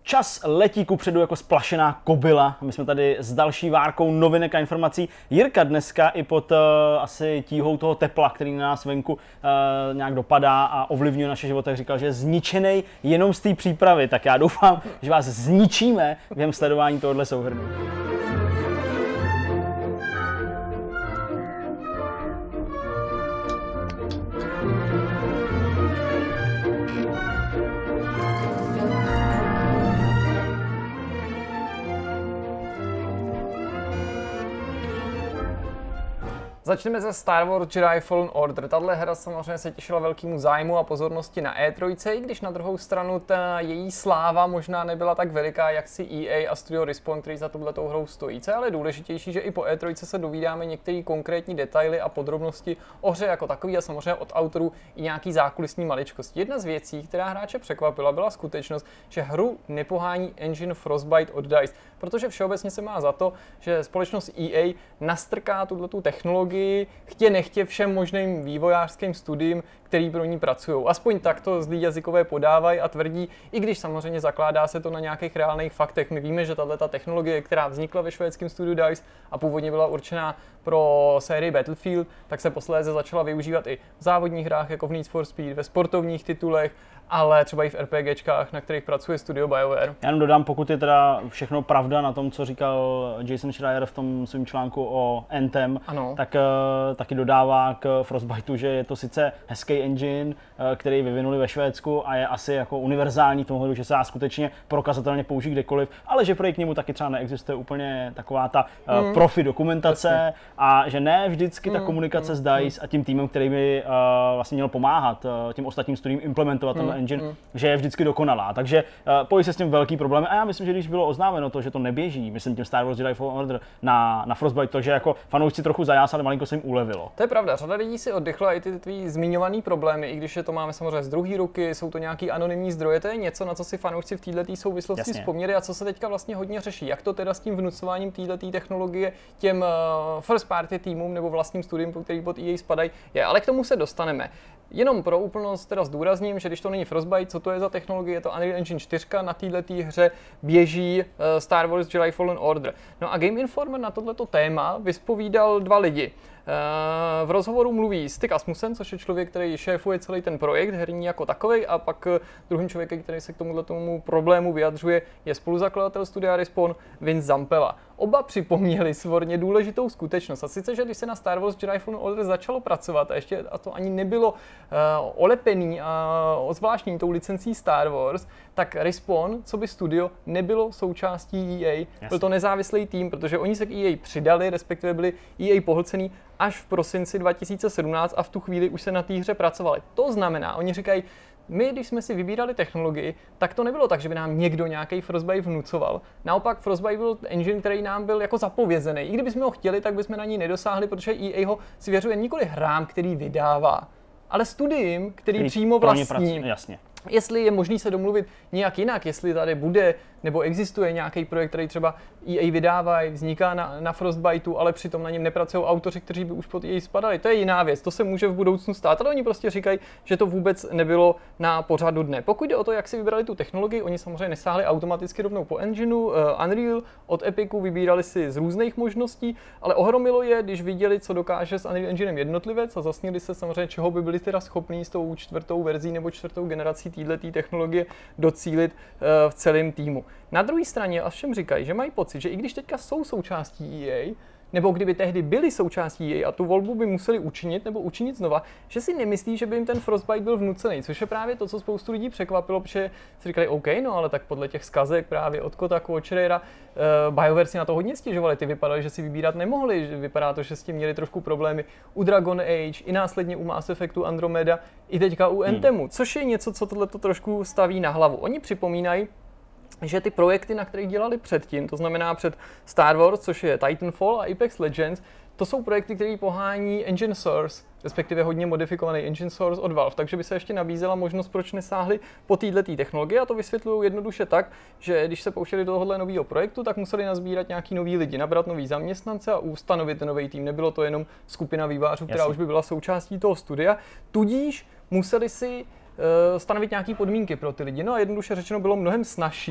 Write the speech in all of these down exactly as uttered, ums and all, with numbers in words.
Čas letí kupředu jako splašená kobila. My jsme tady s další várkou novinek a informací. Jirka dneska i pod uh, asi tíhou toho tepla, který na nás venku uh, nějak dopadá a ovlivňuje naše životy, říkal, že je zničenej jenom z té přípravy. Tak já doufám, že vás zničíme během sledování tohohle souhrnu. Začneme ze Star Wars Jedi Fallen Order. Tahle hra samozřejmě se těšila velkému zájmu a pozornosti na E tři, i když na druhou stranu ta její sláva možná nebyla tak veliká, jak si E A a Studio Respawn, který za touhletou hrou stojí. Co je ale důležitější, že i po E tři se dovídáme některé konkrétní detaily a podrobnosti o hře jako takový a samozřejmě od autorů i nějaký zákulisní maličkosti. Jedna z věcí, která hráče překvapila, byla skutečnost, že hru nepohání engine Frostbite od DICE, protože všeobecně se má za to, že společnost E A nastrká tuto technologii chtě nechtě všem možným vývojářským studiím, který pro ní pracují. Aspoň tak to zlí jazykové podávají a tvrdí, i když samozřejmě zakládá se to na nějakých reálných faktech. My víme, že tato technologie, která vznikla ve švédském studiu DICE a původně byla určená pro sérii Battlefield, tak se posléze začala využívat i v závodních hrách, jako v Need for Speed, ve sportovních titulech, ale třeba i v RPGčkách, na kterých pracuje studio BioWare. Já jenom dodám, pokud je teda všechno pravda na tom, co říkal Jason Schreier v tom svém článku o Anthem, ano. tak uh, taky dodává k Frostbiteu, že je to sice hezký engine, uh, který vyvinuli ve Švédsku a je asi jako univerzální v tomhle, že se dá skutečně prokazatelně použít kdekoliv, ale že pro k němu taky třeba neexistuje úplně taková ta uh, mm. profi dokumentace Jasně. a že ne vždycky ta komunikace mm. s DICE a tím týmem, který by uh, vlastně měl pomáhat uh, těm ostatním studiím implementovat mm. engine, mm. že je vždycky dokonalá. Takže uh, pojí se s tím velký problém. A já myslím, že když bylo oznámeno to, že to neběží, myslím tím Star Wars Jedi Fallen Order na, na Frostbite, takže jako fanoušci trochu zajásali, malinko se jim ulevilo. To je pravda, řada lidí si oddychla i ty tvý zmiňovaný problémy, i když je to máme samozřejmě z druhé ruky, jsou to nějaký anonymní zdroje, to je něco, na co si fanoušci v této souvislosti Jasně. vzpomněli a co se teďka vlastně hodně řeší. Jak to teda s tím vnucováním této technologie těm uh, first party týmům nebo vlastním studiím, který pod E A spadají, je, ale k tomu se dostaneme. Jenom pro úplnost teda zdůrazním, že když to není Frostbite, co to je za technologie, je to Unreal Engine čtyři, na této hře běží uh, Star Wars Jedi Fallen Order. No a Game Informer na tohleto téma vyspovídal dva lidi. V rozhovoru mluví Stig Asmussen, což je člověk, který šéfuje celý ten projekt herní jako takovej, a pak druhým člověkem, který se k tomuto problému vyjadřuje, je spoluzakladatel studia Respawn Vince Zampella. Oba připomněli svorně důležitou skutečnost, a sice, že když se na Star Wars Jedi Fallen Order začalo pracovat a ještě a to ani nebylo uh, olepený a ozvláštní tou licencí Star Wars, tak Respawn, co by studio, nebylo součástí E A. Jasně. Byl to nezávislý tým, protože oni se k E A přidali, respektive byli E A pohlcený až v prosinci dva tisíce sedmnáct a v tu chvíli už se na té hře pracovali. To znamená, oni říkají, my, když jsme si vybírali technologii, tak to nebylo tak, že by nám někdo nějaký Frostbite vnucoval. Naopak Frostbite byl engine, který nám byl jako zapovězený. I kdybychom ho chtěli, tak bychom na ní nedosáhli, protože E A ho svěřuje nikoli hrám, který vydává, ale studiím, který, který přímo vlastní. Jasně. Jestli je možný se domluvit nějak jinak, jestli tady bude nebo existuje nějaký projekt, který třeba E A vydávají, vzniká na, na Frostbiteu, ale přitom na něm nepracují autoři, kteří by už pod E A spadali. To je jiná věc, to se může v budoucnu stát, ale oni prostě říkají, že to vůbec nebylo na pořadu dne. Pokud jde o to, jak si vybrali tu technologii, oni samozřejmě nesáhli automaticky rovnou po engineu, uh, Unreal, od Epicu vybírali si z různých možností, ale ohromilo je, když viděli, co dokáže s Unreal Enginem jednotlivec, a zasnili se samozřejmě, čeho by byli teda schopní s tou čtvrtou verzí nebo čtvrtou generací této technologie docílit uh, v celém týmu. Na druhé straně a všem říkají, že mají pocit, že i když teďka jsou součástí E A, nebo kdyby tehdy byli součástí E A a tu volbu by museli učinit nebo učinit znova, že si nemyslí, že by jim ten Frostbite byl vnucený, což je právě to, co spoustu lidí překvapilo, protože si říkali, OK, no ale tak podle těch zkazek právě od Kotaku, od Schreiera, uh, BioWare si na to hodně stěžovali, ty vypadaly, že si vybírat nemohli, že vypadá to, že s tím měli trošku problémy u Dragon Age, i následně u Mass Effectu Andromeda, i teďka u Anthemu, hmm. což je něco, co tohleto trošku staví na hlavu. Oni připomínají, že ty projekty, na kterých dělali předtím, to znamená před Star Wars, což je Titanfall a Apex Legends, to jsou projekty, které pohání Engine Source, respektive hodně modifikovaný Engine Source od Valve, takže by se ještě nabízela možnost, proč nesáhli po této technologii, a to vysvětlují jednoduše tak, že když se pouštěli do tohohle nového projektu, tak museli nazbírat nějaký nový lidi, nabrat nový zaměstnance a ustanovit nový tým. Nebylo to jenom skupina vývojářů, která Jasně. už by byla součástí toho studia, tudíž museli si stanovit nějaké podmínky pro ty lidi. No a jednoduše řečeno bylo mnohem snazší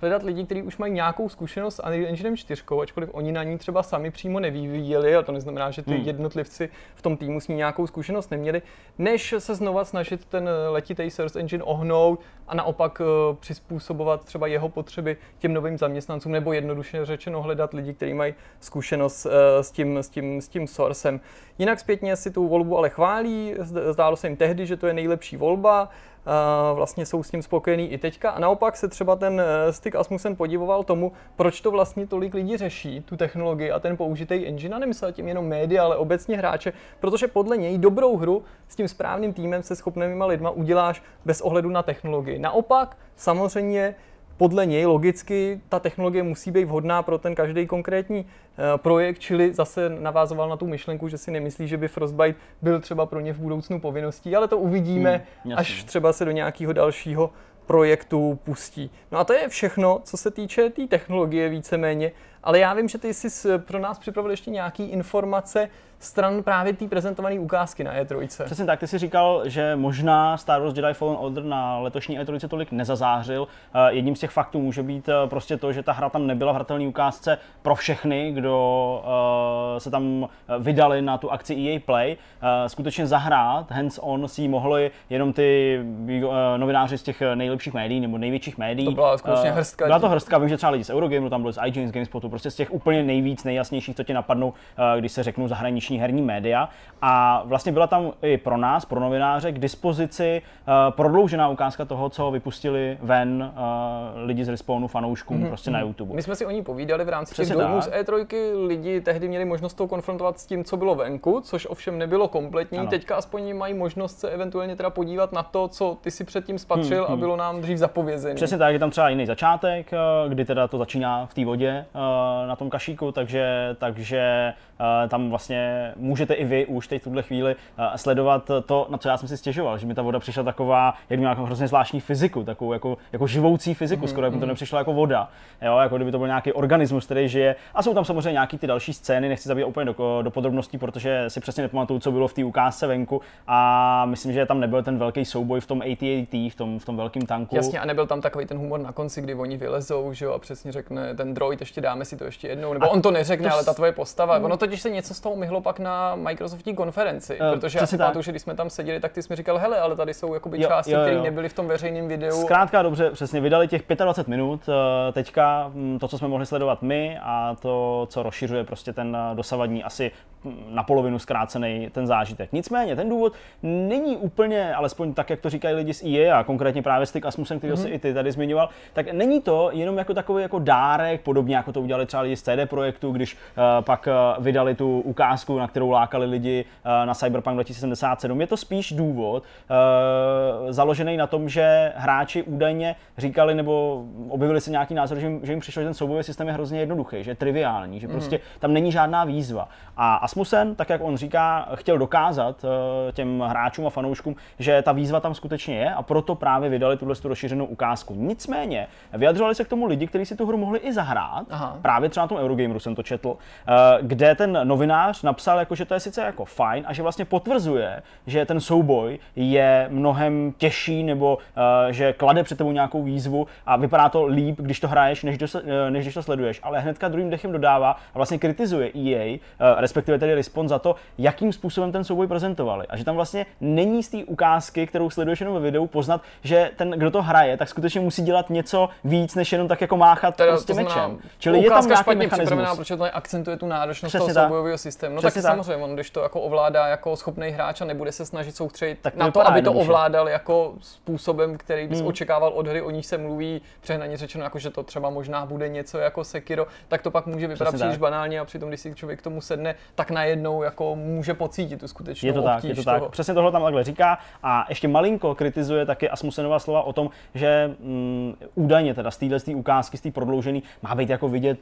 hledat lidi, kteří už mají nějakou zkušenost s Unreal Engine čtyři, ačkoliv oni na ní třeba sami přímo nevyvíjeli, a to neznamená, že ty hmm. jednotlivci v tom týmu s ní nějakou zkušenost neměli, než se znova snažit ten letitý Source Engine ohnout a naopak uh, přizpůsobovat třeba jeho potřeby těm novým zaměstnancům, nebo jednoduše řečeno hledat lidi, kteří mají zkušenost uh, s, tím, s, tím, s tím sourcem. Jinak zpětně si tu volbu ale chválí, zdálo se jim tehdy, že to je nejlepší volba, Uh, vlastně jsou s tím spokojení i teďka. A naopak se třeba ten uh, Stig Asmussen podivoval tomu, proč to vlastně tolik lidí řeší, tu technologii a ten použitý engine, a nemyslel tím jenom média, ale obecně hráče, protože podle něj dobrou hru s tím správným týmem, se schopnýma lidma uděláš bez ohledu na technologii. Naopak, samozřejmě, podle něj logicky ta technologie musí být vhodná pro ten každý konkrétní uh, projekt, čili zase navázoval na tu myšlenku, že si nemyslí, že by Frostbite byl třeba pro ně v budoucnu povinností, ale to uvidíme, hmm, až třeba se do nějakého dalšího projektu pustí. No a to je všechno, co se týče té tý technologie víceméně, ale já vím, že ty jsi pro nás připravil ještě nějaké informace stran právě té prezentované ukázky na E tři. Přesně tak, ty jsi říkal, že možná Star Wars Jedi Fallen Order na letošní E tři tolik nezazářil. Jedním z těch faktů může být prostě to, že ta hra tam nebyla v hratelné ukázce pro všechny, kdo se tam vydali na tu akci E A Play. Skutečně zahrát, hands-on si ji mohli jenom ty novináři z těch nejlepších médií nebo největších médií. To byla skutečně hrstka. Byla to hrstka, vím, že třeba lidi z Eurogameru, tam byli z IGN, z GameSpotu, prostě z těch úplně nejvíc, nejjasnějších, co ti napadnou, když se řeknou zahraniční herní média. A vlastně byla tam i pro nás, pro novináře, k dispozici uh, prodloužená ukázka toho, co vypustili ven uh, lidi z Respawnu, fanouškům, mm-hmm. prostě na YouTube. My jsme si o ní povídali v rámci těch domů z E tři, lidi tehdy měli možnost to konfrontovat s tím, co bylo venku, což ovšem nebylo kompletní. Ano. Teďka aspoň mají možnost se eventuálně teda podívat na to, co ty si předtím spatřil mm-hmm. a bylo nám dřív zapovězené. Přesně tak, je tam třeba jiný začátek, kdy teda to začíná v té vodě uh, na tom kašíku, takže, takže uh, tam vlastně můžete i vy už teď v tuhle chvíli uh, sledovat to, na co já jsem si stěžoval, že mi ta voda přišla taková, jak měla jako hrozně zvláštní fyziku, takovou jako, jako živoucí fyziku, mm-hmm. skoro jak mi to nepřišlo jako voda, jo, jako kdyby to byl nějaký organismus, který žije. A jsou tam samozřejmě nějaký ty další scény, nechci zabít úplně do, do podrobností, protože si přesně nepamatuju, co bylo v té ukázce venku, a myslím, že tam nebyl ten velký souboj v tom A T A T, v tom, v tom velkém tanku. Jasně, a nebyl tam takový ten humor na konci, kdy oni vylezou, že jo, a přesně řekne ten droid, ještě dáme si to ještě jednou, nebo a on to neřekne, to ale ta tvoje postava. Ono totiž se něco z toho myhlo pak na Microsoftní konferenci, uh, protože já si pamatuju, že když jsme tam seděli, tak ty jsi mi říkal, hele, ale tady jsou jakoby jo, části, které nebyly v tom veřejném videu. Zkrátka dobře, přesně, vydali těch dvacet pět minut, teďka to, co jsme mohli sledovat my, a to, co rozšiřuje prostě ten dosavadní asi na polovinu zkrácený ten zážitek. Nicméně ten důvod není úplně, alespoň tak, jak to říkají lidi z E A, a konkrétně právě Stig Asmussen, který mm-hmm. si i ty tady zmiňoval, tak není to jenom jako takový jako dárek, podobně jako to udělali třeba lidi z C D Projektu, když uh, pak uh, vydali tu ukázku, na kterou lákali lidi uh, na Cyberpunk dva tisíce sedmdesát sedm. Je to spíš důvod uh, založený na tom, že hráči údajně říkali nebo objevili se nějaký názor, že jim, že jim přišlo, že ten soubojový systém je hrozně jednoduchý, že je triviální, že prostě mm-hmm. tam není žádná výzva. A Asmussen, tak jak on říká, chtěl dokázat uh, těm hráčům a fanouškům, že ta výzva tam skutečně je, a proto právě vydali tuhle rozšířenou ukázku. Nicméně vyjadřovali se k tomu lidi, kteří si tu hru mohli i zahrát. Aha. Právě třeba na tom Eurogameru jsem to četl, uh, kde ten novinář napsal, jako, že to je sice jako fajn a že vlastně potvrzuje, že ten souboj je mnohem těžší, nebo uh, že klade před tebou nějakou výzvu a vypadá to líp, když to hraješ, než, do, uh, než když to sleduješ. Ale hnedka druhým dechem dodává a vlastně kritizuje E A, uh, respektive tedy Respawn, za to, jakým způsobem ten souboj prezentovali. A že tam vlastně není z té ukázky, kterou sleduješ jenom ve videu, poznat, že ten, kdo to hraje, tak skutečně musí dělat něco víc, než jenom tak jako máchat teda, prostě mečem. Čili je tam nějaký mechanismus. Protože to akcentuje tu náročnost přesně toho soubojového systému. No tak, tak samozřejmě, on když to jako ovládá jako schopný hráč a nebude se snažit soustředit na to, aby to ovládal jako způsobem, který bys hmm. očekával od hry, o níž se mluví přehnaně řečeno, jako že to třeba možná bude něco jako Sekiro, tak to pak může vypadat příliš banálně, a přitom když si člověk k tomu sedne, tak najednou jako může pocítit tu skutečnou je to tak, obtíž je to toho. Tak. Přesně tohle tam takhle říká, a ještě malinko kritizuje taky Asmussenova slova o tom, že mm, údajně teda z téhle ukázky, z té prodloužený, má být jako vidět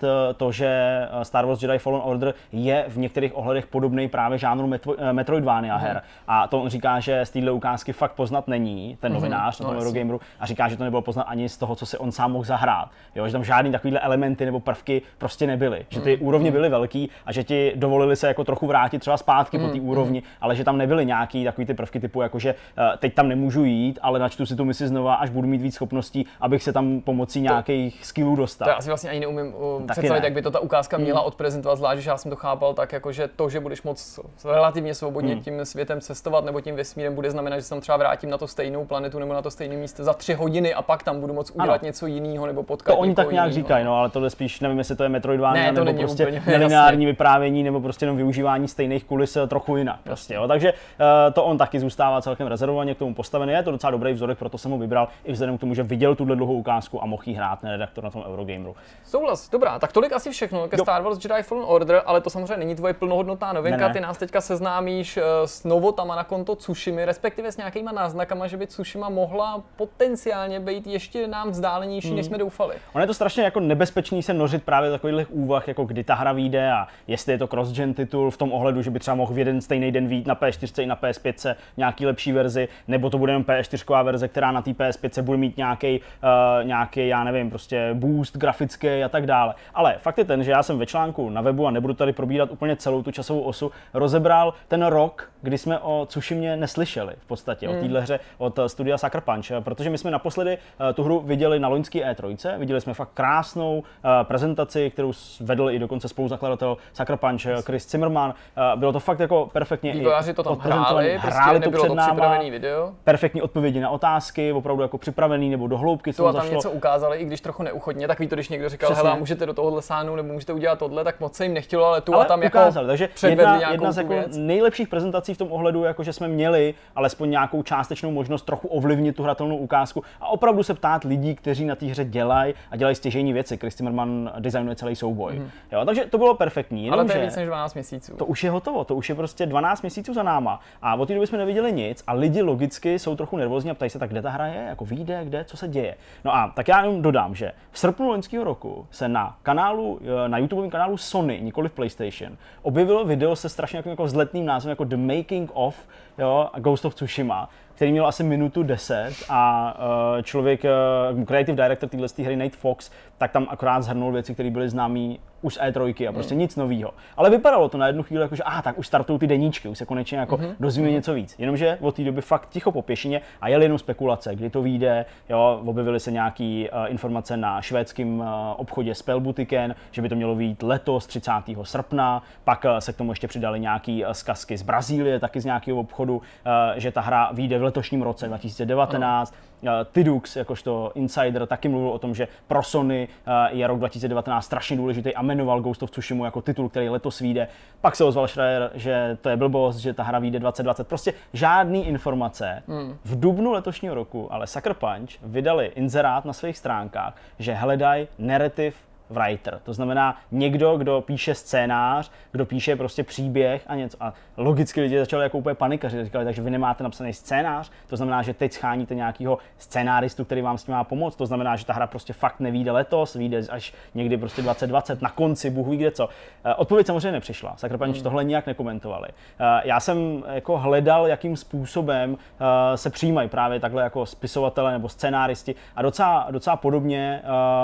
to, že Star Wars Jedi Fallen Order je v některých ohledech podobný právě žánru Metro, Metroidvania her. Mm. A to on říká, že z této ukázky fakt poznat není, ten novinář mm. na tom no, Eurogameru, a říká, že to nebylo poznat ani z toho, co si on sám mohl zahrát. Jo, že tam žádný takovýhle elementy nebo prvky prostě nebyly. Že ty mm. úrovně byly velký a že ti dovolili se jako trochu vrátit třeba zpátky mm. po té úrovni, mm. ale že tam nebyly nějaký takový ty prvky typu jako, že uh, teď tam nemůžu jít, ale načtu si tu misi znova, až budu mít víc schopností, abych se tam pomocí nějakých skillů dostal. To já si vlastně ani neumím uh, představit, ne. jak by to ta ukázka měla mm. odprezentovat, zvlášť, že já jsem to chápal tak, jako, že to, že budeš moc relativně svobodně mm. tím světem cestovat nebo tím vesmírem, bude znamenat, že se tam třeba vrátím na to stejnou planetu nebo na to stejné místo za tři hodiny a pak tam budu moc udělat ano. něco jiného nebo potkat. To oni tak nějak jinýho. říkají, no, ale tohle spíš nevím, jestli to je Metroidvania ne, to nebo prostě nelineární vyprávění nebo prostě jenom využívání stejných kulis trochu jinak. Prostě, jo. Takže uh, to on taky zůstává celkem rezervovaně k tomu postavený. Je to docela dobrý vzorek, proto jsem ho vybral i vzhledem k tomu, že viděl tuhle dlouhou ukázku a mohl jí hrát ten redaktor na tom Eurogameru. Souhlas, dobrá, tak tolik asi všechno ke jo. Star Wars Jedi Fallen Order, ale to samozřejmě není tvoje plnohodnotná novinka. Ne, ne. Ty nás teďka seznámíš s novotama na konto Tsushimy, respektive s nějakýma náznakama, že by Tsushima mohla potenciálně být ještě nám vzdálenější, hmm. než jsme doufali. Ono je to strašně jako nebezpečný se nořit právě do takových úvah, jako kdy ta hra vyjde a jestli je to cross-gen titul v tom ohledu, že by třeba mohl v jeden stejný den vyjít na P S čtyři i na P S pět nějaký lepší verzi, nebo to bude jen P S čtyři verze, která na té P S pět bude mít nějaký, uh, nějaký, já nevím, prostě boost grafický a tak dále. Ale fakt je ten, že já jsem ve článku na webu, a nebudu tady probírat úplně celou tu časovou osu, rozebral ten rok, kdy jsme o Tsushimě neslyšeli v podstatě, mm. o téhle hře od studia Sucker Punch, protože my jsme naposledy uh, tu hru viděli na loňský E tři, viděli jsme fakt krásnou uh, prezentaci, kterou vedl i dokonce spoluzakladatel Sucker Punch yes. Chris Zimmerman. Uh, bylo to fakt jako perfektně vývojáři to tam hráli, hráli to před náma, video. Perfektní odpovědi na otázky, opravdu jako připravený nebo do hloubky. To a tam zašlo. Něco ukázali, i když trochu neuchodně, tak ví to, když někdo říkal, hele, můžete do tohohle sáhnu nebo můžete udělat tohle, tak moc se jim nechtělo, ale tu ale a tam ukázali. Jako takže jedna, jedna z jako nejlepších prezentací v tom ohledu, jako že jsme měli alespoň nějakou částečnou možnost trochu ovlivnit tu hratelnou ukázku a opravdu se ptát lidí, kteří na té hře dělají a dělají stěžejní věci. Chris Zimmerman designuje celý souboj. Mm. Jo, takže to bylo perfektní. Ale to je víc než dvanáct měsíců. To už je hotovo, to už je prostě dvanáct měsíců za náma. A od té doby jsme neviděli nic a lidi logicky jsou trochu nervózní a ptají se, tak kde ta hra je, jako vyjde, kde, co se děje. No a tak já jenom dodám, že v srpnu loňského roku se na kanálu, na YouTubeovém kanálu Sony, nikoli v PlayStation, objevilo video se strašně jako, jako vzletným názvem jako The Making of, jo, Ghost of Tsushima, který měl asi minutu deset a uh, člověk, uh, creative director téhle hry Nate Fox, tak tam akorát shrnul věci, které byly známý už z E tři a prostě mm. nic novýho. Ale vypadalo to na jednu chvíli jako, že ah, tak už startují ty deníčky, už se konečně jako mm-hmm. dozvíme mm. něco víc. Jenomže od té doby fakt ticho po pěšině a jeli jenom spekulace, kdy to vyjde, jo, objevily se nějaký uh, informace na švédském uh, obchodě Spellbutiken, že by to mělo vyjít letos třicátého srpna, pak uh, se k tomu ještě přidali nějaký uh, zkazky z Brazílie, taky z nějakého obchodu, uh, že ta hra vyjde v letošním roce dva tisíce devatenáct. Uh, Tidux, jakožto insider, taky mluvil o tom, že pro Sony uh, je rok dva tisíce devatenáct strašně důležitý a jmenoval Ghost of Tsushima jako titul, který letos vyjde. Pak se ozval Schreier, že to je blbost, že ta hra vyjde dvacet dvacet. Prostě žádný informace. Hmm. V dubnu letošního roku ale Sucker Punch vydali inzerát na svých stránkách, že hledají narrative writer, to znamená někdo, kdo píše scénář, kdo píše prostě příběh a něco. A logicky lidi začali jako úplně panikařit, říkali, takže vy nemáte napsaný scénář, to znamená, že teď scháníte nějakého scénáristu, který vám s tím má pomoct, to znamená, že ta hra prostě fakt nevyjde letos, vyjde až někdy prostě dvacet dvacet, na konci, Bůh ví kde co. Odpověď samozřejmě nepřišla, Sucker Punch hmm. tohle nijak nekomentovali. Já jsem jako hledal, jakým způsobem se přijímají právě takhle jako spisovatele nebo scénáristi a docela, docela podobně,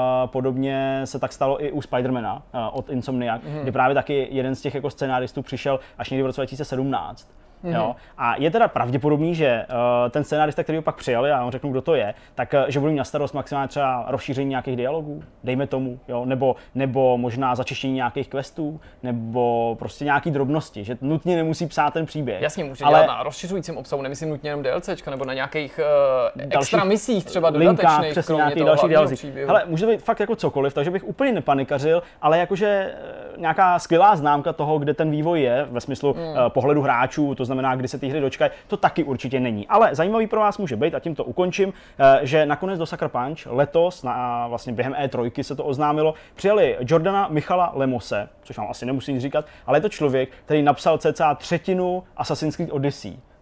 podobně se tak stalo i u Spidermana uh, od Insomniac, mm. kdy právě taky jeden z těch jako scenáristů přišel až někdy v roce dva tisíce sedmnáct. Mm. Jo? A je teda pravděpodobný, že uh, ten scénárista, který ho pak přijal, já vám řeknu, kdo to je, tak uh, že budu mít na starost maximálně třeba rozšíření nějakých dialogů, dejme tomu, jo? Nebo, nebo možná začištění nějakých questů, nebo prostě nějaký drobnosti, že nutně nemusí psát ten příběh. Jasně, může ale dělat na rozšiřujícím obsahu, nemyslím nutně jenom DLCčka, nebo na nějakých uh, extra misích, třeba dodatečných, přesně nějaký další dialozí. Hele, může to být fakt jako cokoliv, takže bych úplně nepanikařil, ale jakože uh, nějaká skvělá známka toho, kde ten vývoj je, ve smyslu mm. uh, pohledu hráčů, to znamená, kdy se ty hry dočkají, to taky určitě není. Ale zajímavý pro vás může být, a tím to ukončím, že nakonec do Sucker Punch letos, na, vlastně během E tři se to oznámilo, přijali Jordana Michala Lemose, což vám asi nemusím říkat, ale je to člověk, který napsal cca třetinu Assassin's Creed Odyssey.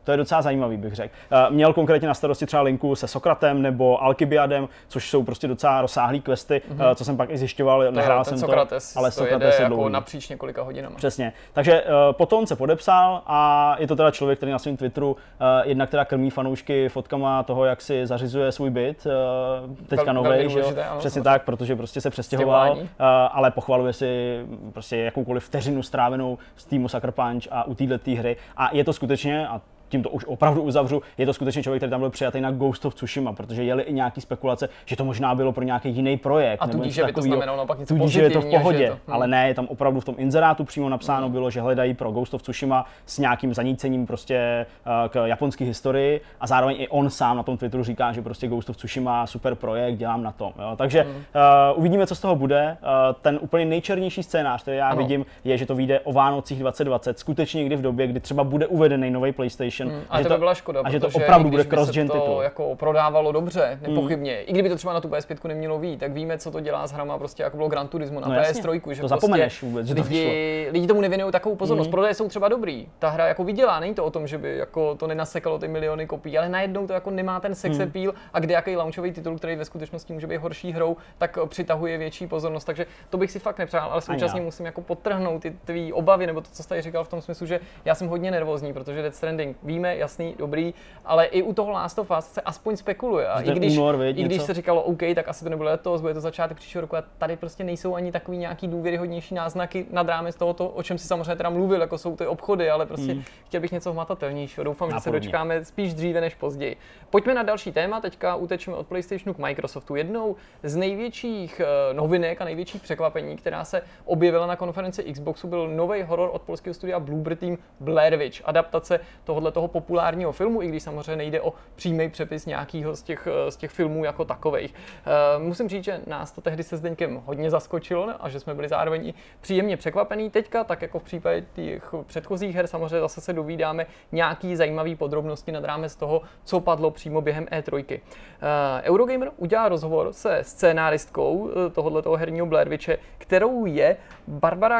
to je docela zajímavý, bych řekl. Měl konkrétně na starosti třeba linku se Sokratem nebo Alkybiadem, což jsou prostě docela rozsáhlý questy, mm-hmm. co jsem pak i zjišťoval, nehrál jsem Sokrates, to, ale to Sokrates jede je jako napříč několika hodinama. Přesně. Takže potom se podepsal a je to teda člověk, který na svém Twitteru jednak teda krmí fanoušky fotkama toho, jak si zařizuje svůj byt, teďka novej, že jo? Přesně tak, protože prostě se přestěhoval, ale pochvaluje si prostě jakoukoliv vteřinu strávenou z týmu Sucker Punch a u této hry. A je to skutečně, a tím to už opravdu uzavřu, je to skutečně člověk, který tam byl přijatý na Ghost of Tsushima, protože jeli i nějaký spekulace, že to možná bylo pro nějaký jiný projekt. A tudíž, že by to znamenalo naopak něco tudíž, že je to v pohodě, to, hm. ale ne, tam opravdu v tom inzerátu přímo napsáno hm. bylo, že hledají pro Ghost of Tsushima s nějakým zanícením prostě k japonské historii a zároveň i on sám na tom Twitteru říká, že prostě Ghost of Tsushima super projekt, dělám na tom. Jo. Takže hm. uh, uvidíme, co z toho bude. Uh, ten úplně nejčernější scénář, který já ano. vidím, je, že to vyjde o Vánocích dvacet dvacet, skutečně někdy v době, kdy třeba bude uvedený nový PlayStation. Hm. A to by byla škoda, a že to opravdu bude cross-gen titul. To jako prodávalo dobře, nepochybně. Mm. I kdyby to třeba na tu P S pět nemělo vít, tak víme, co to dělá s hrama, prostě jako bylo Gran Turismo na no P S tři, že to prostě zapomeneš vůbec, že to lidi, lidi tomu nevěnují takovou pozornost. Mm. Prodeje jsou třeba dobrý. Ta hra jako vydělá, není to o tom, že by jako to nenasekalo ty miliony kopií, ale najednou to jako nemá ten sex appeal mm. a kde jaký launchový titul, který ve skutečnosti může být horší hrou, tak přitahuje větší pozornost. Takže to bych si fakt nepřál, ale současně musím jako podtrhnout ty tvý obavy nebo to, co jsi tady říkal v tom smyslu, že já jsem hodně nervózní, protože Death Stranding víme, jasný, dobrý, ale i u toho Last of Us se aspoň spekuluje. A i když, únor, věd, i když se říkalo OK, tak asi to nebude letos, bude to začátek příštího roku a tady prostě nejsou ani takový nějaký důvěryhodnější náznaky nad rámec tohoto, o čem si samozřejmě teda mluvil, jako jsou ty obchody, ale prostě hmm. chtěl bych něco hmatatelnějšího. Doufám, že se dočkáme spíš dříve než později. Pojďme na další téma, teďka utečeme od PlayStationu k Microsoftu. Jednou z největších novinek a největších překvapení, která se objevila na konferenci Xboxu, byl nový horor od polského studia Bloober Team Blair Witch, adaptace tohoto toho populárního filmu, i když samozřejmě nejde o přímý přepis nějakého z těch, z těch filmů jako takovejch. Uh, musím říct, že nás to tehdy se Zdeňkem hodně zaskočilo a že jsme byli zároveň i příjemně překvapení. Teďka, tak jako v případě těch předchozích her, samozřejmě zase se dovídáme nějaký zajímavý podrobnosti nad rámec toho, co padlo přímo během E tři. Uh, Eurogamer udělal rozhovor se scénáristkou tohoto herního Blair Witche, kterou je Barbara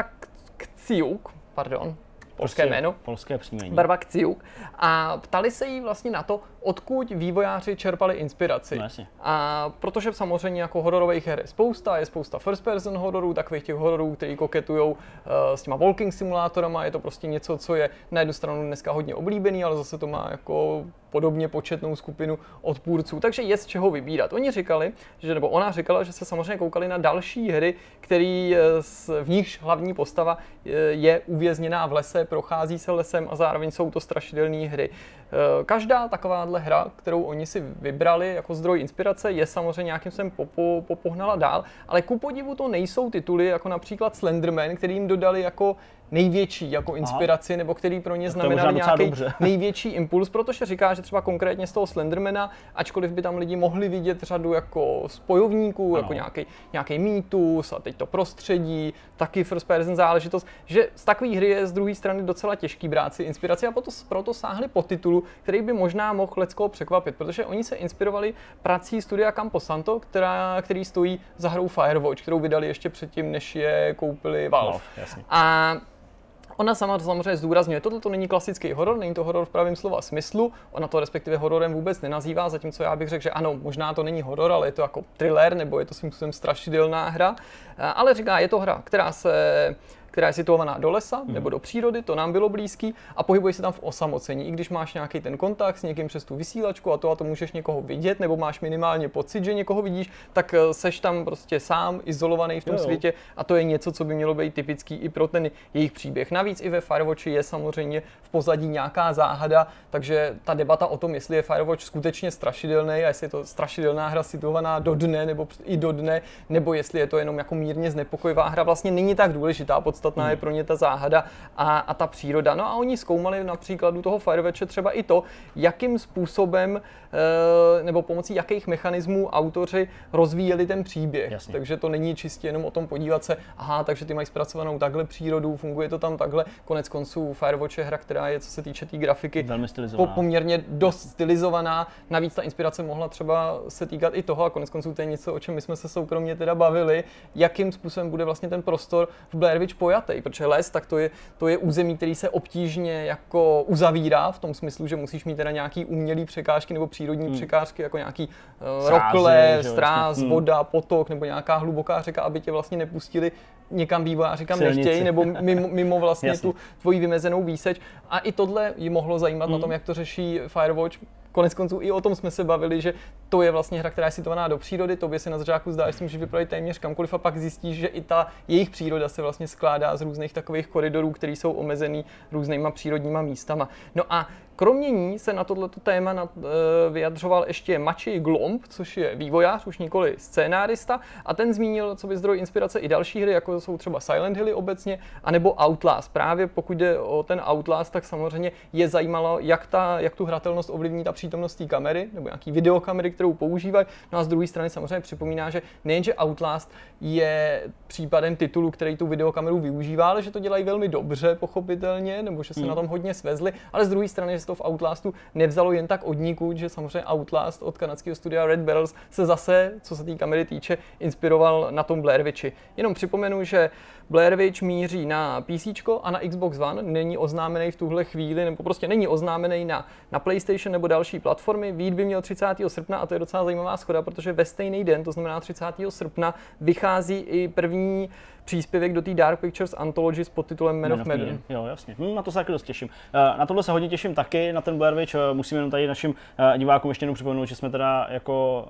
Kciuk, pardon, polské jméno, polské příjmení. Barbara Kciuk, a ptali se jí vlastně na to, odkud vývojáři čerpali inspiraci. No, a protože samozřejmě jako hororových her je spousta, je spousta first person hororů, takových těch hororů, který koketujou uh, s těma walking simulátorama, je to prostě něco, co je na jednu stranu dneska hodně oblíbený, ale zase to má jako podobně početnou skupinu odpůrců, takže je z čeho vybírat. Oni říkali, že, nebo ona říkala, že se samozřejmě koukali na další hry, který v nichž hlavní postava je uvězněná v lese, prochází se lesem a zároveň jsou to strašidelné hry. Každá takováhle hra, kterou oni si vybrali jako zdroj inspirace, je samozřejmě nějakým sem popo, popohnala dál, ale ku podivu to nejsou tituly jako například Slenderman, který jim dodali jako největší jako inspiraci, Aha. nebo který pro ně znamenali nějaký největší impuls, protože říká, že třeba konkrétně z toho Slendermana, ačkoliv by tam lidi mohli vidět řadu jako spojovníků, ano. jako nějaký, nějaký mýtus a teď to prostředí, taky first person záležitost, že z takové hry je z druhé strany docela těžký brát si inspiraci a proto, proto sáhli po titulu, který by možná mohl leckoho překvapit, protože oni se inspirovali prací studia Camposanto, která, který stojí za hrou Firewatch, kterou vydali ještě předtím, než je koupili Valve. Valve a ona sama samozřejmě zdůrazňuje, tohle to není klasický horor, není to horor v pravém slova smyslu, ona to respektive hororem vůbec nenazývá, zatímco já bych řekl, že ano, možná to není horor, ale je to jako thriller, nebo je to svým způsobem strašidelná hra, ale říká, je to hra, která se která je situovaná do lesa hmm. nebo do přírody, to nám bylo blízký a pohybuješ se tam v osamocení. I když máš nějaký ten kontakt s někým přes tu vysílačku a to a to můžeš někoho vidět, nebo máš minimálně pocit, že někoho vidíš, tak seš tam prostě sám, izolovaný v tom jo. světě a to je něco, co by mělo být typický i pro ten jejich příběh. Navíc i ve Firewatchi je samozřejmě v pozadí nějaká záhada, takže ta debata o tom, jestli je Firewatch skutečně strašidelný a jestli je to strašidelná hra situovaná do dne nebo i do dne, nebo jestli je to jenom jako mírně znepokojivá hra, vlastně není tak důležitá. Podstatná hmm. je pro ně ta záhada a, a ta příroda. No a oni zkoumali na příkladu toho Firewatche třeba i to, jakým způsobem e, nebo pomocí jakých mechanismů autoři rozvíjeli ten příběh. Jasně. Takže to není čistě jenom o tom podívat se, aha, takže ty mají zpracovanou takhle přírodu, funguje to tam takhle. Konec konců Firewatch je hra, která je, co se týče té tý grafiky, velmi stylizovaná. Po, poměrně dost stylizovaná. Navíc ta inspirace mohla třeba se týkat i toho, a konec konců to je něco, o čem my jsme se soukromně teda bavili, jakým způsobem bude vlastně ten prostor v Blair Witch pojatý, protože les, tak to je, to je území, který se obtížně jako uzavírá v tom smyslu, že musíš mít teda nějaký umělý překážky nebo přírodní hmm. překážky, jako nějaký uh, rokle, stráz, hmm. voda, potok nebo nějaká hluboká řeka, aby tě vlastně nepustili někam vývojáři, kam nechtějí, nebo mimo, mimo vlastně tu tvoji vymezenou výseč. A i tohle ji mohlo zajímat hmm. na tom, jak to řeší Firewatch. Konec konců i o tom jsme se bavili, že to je vlastně hra, která je situovaná do přírody, tobě se na začátku zdá, že si můžeš vypravit téměř kamkoliv a pak zjistíš, že i ta jejich příroda se vlastně skládá z různých takových koridorů, které jsou omezený různýma přírodníma místama. No a kromě ní se na tohleto téma nad, uh, vyjadřoval ještě Maciej Glomb, což je vývojář, už nikoli scénárista, a ten zmínil, co by zdroj inspirace i další hry, jako jsou třeba Silent Hilly obecně, anebo Outlast. Právě pokud jde o ten Outlast, tak samozřejmě je zajímalo, jak, ta, jak tu hratelnost ovlivní ta přítomnost té kamery, nebo nějaký videokamery, kterou používají. No a z druhé strany samozřejmě připomíná, že nejenže Outlast je případem titulu, který tu videokameru využívá, ale že to dělají velmi dobře, pochopitelně, nebo že se hmm. na tom hodně svezli, ale z druhé strany, že to v Outlastu nevzalo jen tak odnikud, že samozřejmě Outlast od kanadského studia Red Barrels se zase, co se té kamery týče, inspiroval na tom Blair Witchi. Jenom připomenu, že Blair Witch míří na PCčko a na Xbox One, není oznámený v tuhle chvíli, nebo prostě není oznámený na, na PlayStation nebo další platformy. Výjít by měl třicátého srpna a to je docela zajímavá shoda, protože ve stejný den, to znamená třicátého srpna, vychází i první příspěvek do té Dark Pictures Anthology s podtitulem Man, Man of Medan. Jo, jasně. Hm, na to se taky dost těším. Na tohle se hodně těším taky, na ten Blair Witch. Musím jenom tady našim divákům ještě jednou připomenout, že jsme teda jako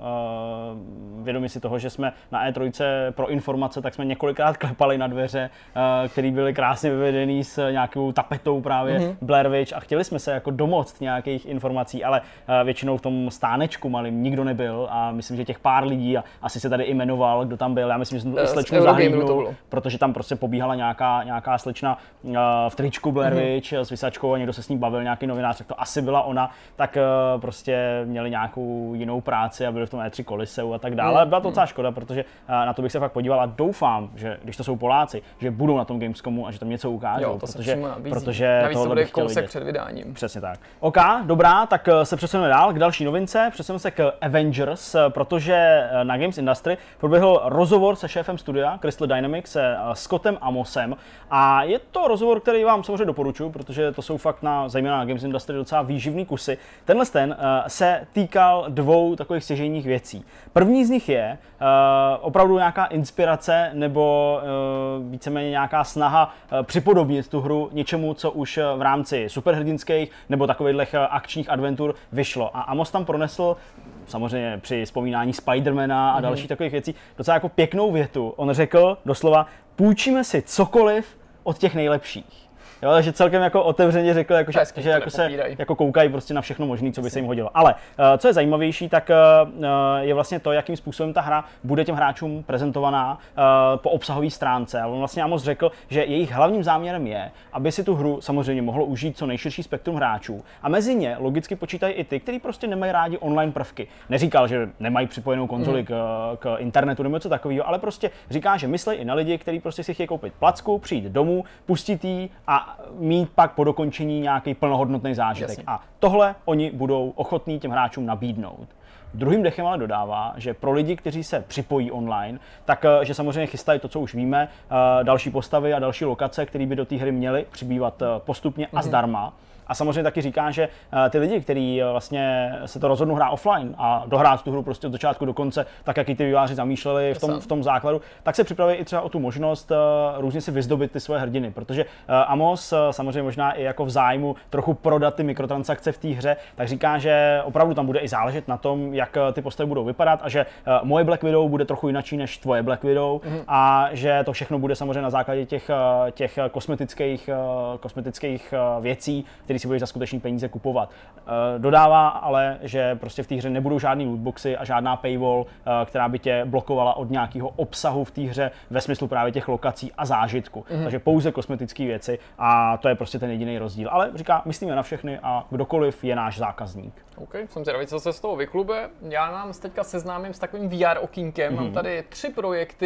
uh, vědomi si toho, že jsme na E tři pro informace, tak jsme několikrát klepali na dveře, uh, které byly krásně vyvedený s nějakou tapetou právě mm-hmm. Blair Witch a chtěli jsme se jako domoct nějakých informací, ale uh, většinou v tom stánečku malým nikdo nebyl a myslím, že těch pár lidí a asi se tady i jmenoval, kdo tam byl. Já myslím, že jsem to i slečnu zahlídnul, protože tam prostě pobíhala nějaká, nějaká slečna uh, v tričku Blair Witch mm-hmm. s vysačkou a někdo se s ní bavil, nějaký novinář, tak to asi byla ona, tak uh, prostě měli nějakou jinou práci a byli v tom E tři Koliseu a tak dále. Mm-hmm. Byla to docela škoda, protože uh, na to bych se fakt podíval a doufám, že když to jsou Poláci, že budou na tom Gamescomu a že tam něco ukážou, jo, to protože, protože navíc to bude kousek před vydáním. Přesně tak. OK, dobrá, tak se přesuneme dál k další novince, přesuneme se k Avengers, protože na Games Industry proběhl rozhovor se šéfem studia Crystal Dynamics, se Scottem Amosem a je to rozhovor, který vám samozřejmě doporučuji, protože to jsou fakt na, zejména na Games Industry docela výživný kusy. Tenhle ten uh, se týkal dvou takových stěžejních věcí. První z nich je uh, opravdu nějaká inspirace nebo uh, víceméně nějaká snaha uh, připodobnit tu hru něčemu, co už v rámci superhrdinských nebo takových akčních adventur vyšlo. A Amos tam pronesl samozřejmě při vzpomínání Spidermana a dalších mm-hmm. takových věcí docela jako pěknou větu. On řekl doslova, půjčíme si cokoliv od těch nejlepších. Jo, takže celkem jako otevřeně řekl, jako, že, že jako se jako koukají prostě na všechno možné, co by se jim hodilo. Ale uh, co je zajímavější, tak uh, je vlastně to, jakým způsobem ta hra bude těm hráčům prezentovaná uh, po obsahové stránce. A on vlastně Amos řekl, že jejich hlavním záměrem je, aby si tu hru samozřejmě mohlo užít co nejširší spektrum hráčů. A mezi ně logicky počítají i ty, kteří prostě nemají rádi online prvky. Neříkal, že nemají připojenou konzoli mm. k, k internetu nebo něco takového, ale prostě říká, že myslí i na lidi, kteří prostě si chtějí koupit placku, přijít domů, pustit jí a mít pak po dokončení nějaký plnohodnotný zážitek. Jasně. A tohle oni budou ochotní těm hráčům nabídnout. Druhým dechem ale dodává, že pro lidi, kteří se připojí online, tak že samozřejmě chystají to, co už víme, další postavy a další lokace, které by do té hry měly přibývat postupně a zdarma. A samozřejmě taky říká, že ty lidi, kteří vlastně se to rozhodnou hrát offline a dohrát tu hru prostě od začátku do konce, tak jak i ty vývojáři zamýšleli v tom, v tom základu, tak se připraví i třeba o tu možnost různě si vyzdobit ty svoje hrdiny, protože Amos samozřejmě možná i jako v zájmu trochu prodat ty mikrotransakce v té hře, tak říká, že opravdu tam bude i záležet na tom, jak ty postavy budou vypadat a že moje Black Widow bude trochu jinačí než tvoje Black Widow mm. a že to všechno bude samozřejmě na základě těch, těch kosmetických, kosmetických věcí, které si budeš za skutečný peníze kupovat. Dodává ale, že prostě v té hře nebudou žádný lootboxy a žádná paywall, která by tě blokovala od nějakého obsahu v té hře ve smyslu právě těch lokací a zážitku. Mm-hmm. Takže pouze kosmetické věci a to je prostě ten jediný rozdíl. Ale říká, myslíme na všechny a kdokoliv je náš zákazník. OK, jsem zvědavý, co se z toho vyklube. Já nám teďka seznámím s takovým V R okýnkem. Mm-hmm. Mám tady tři projekty,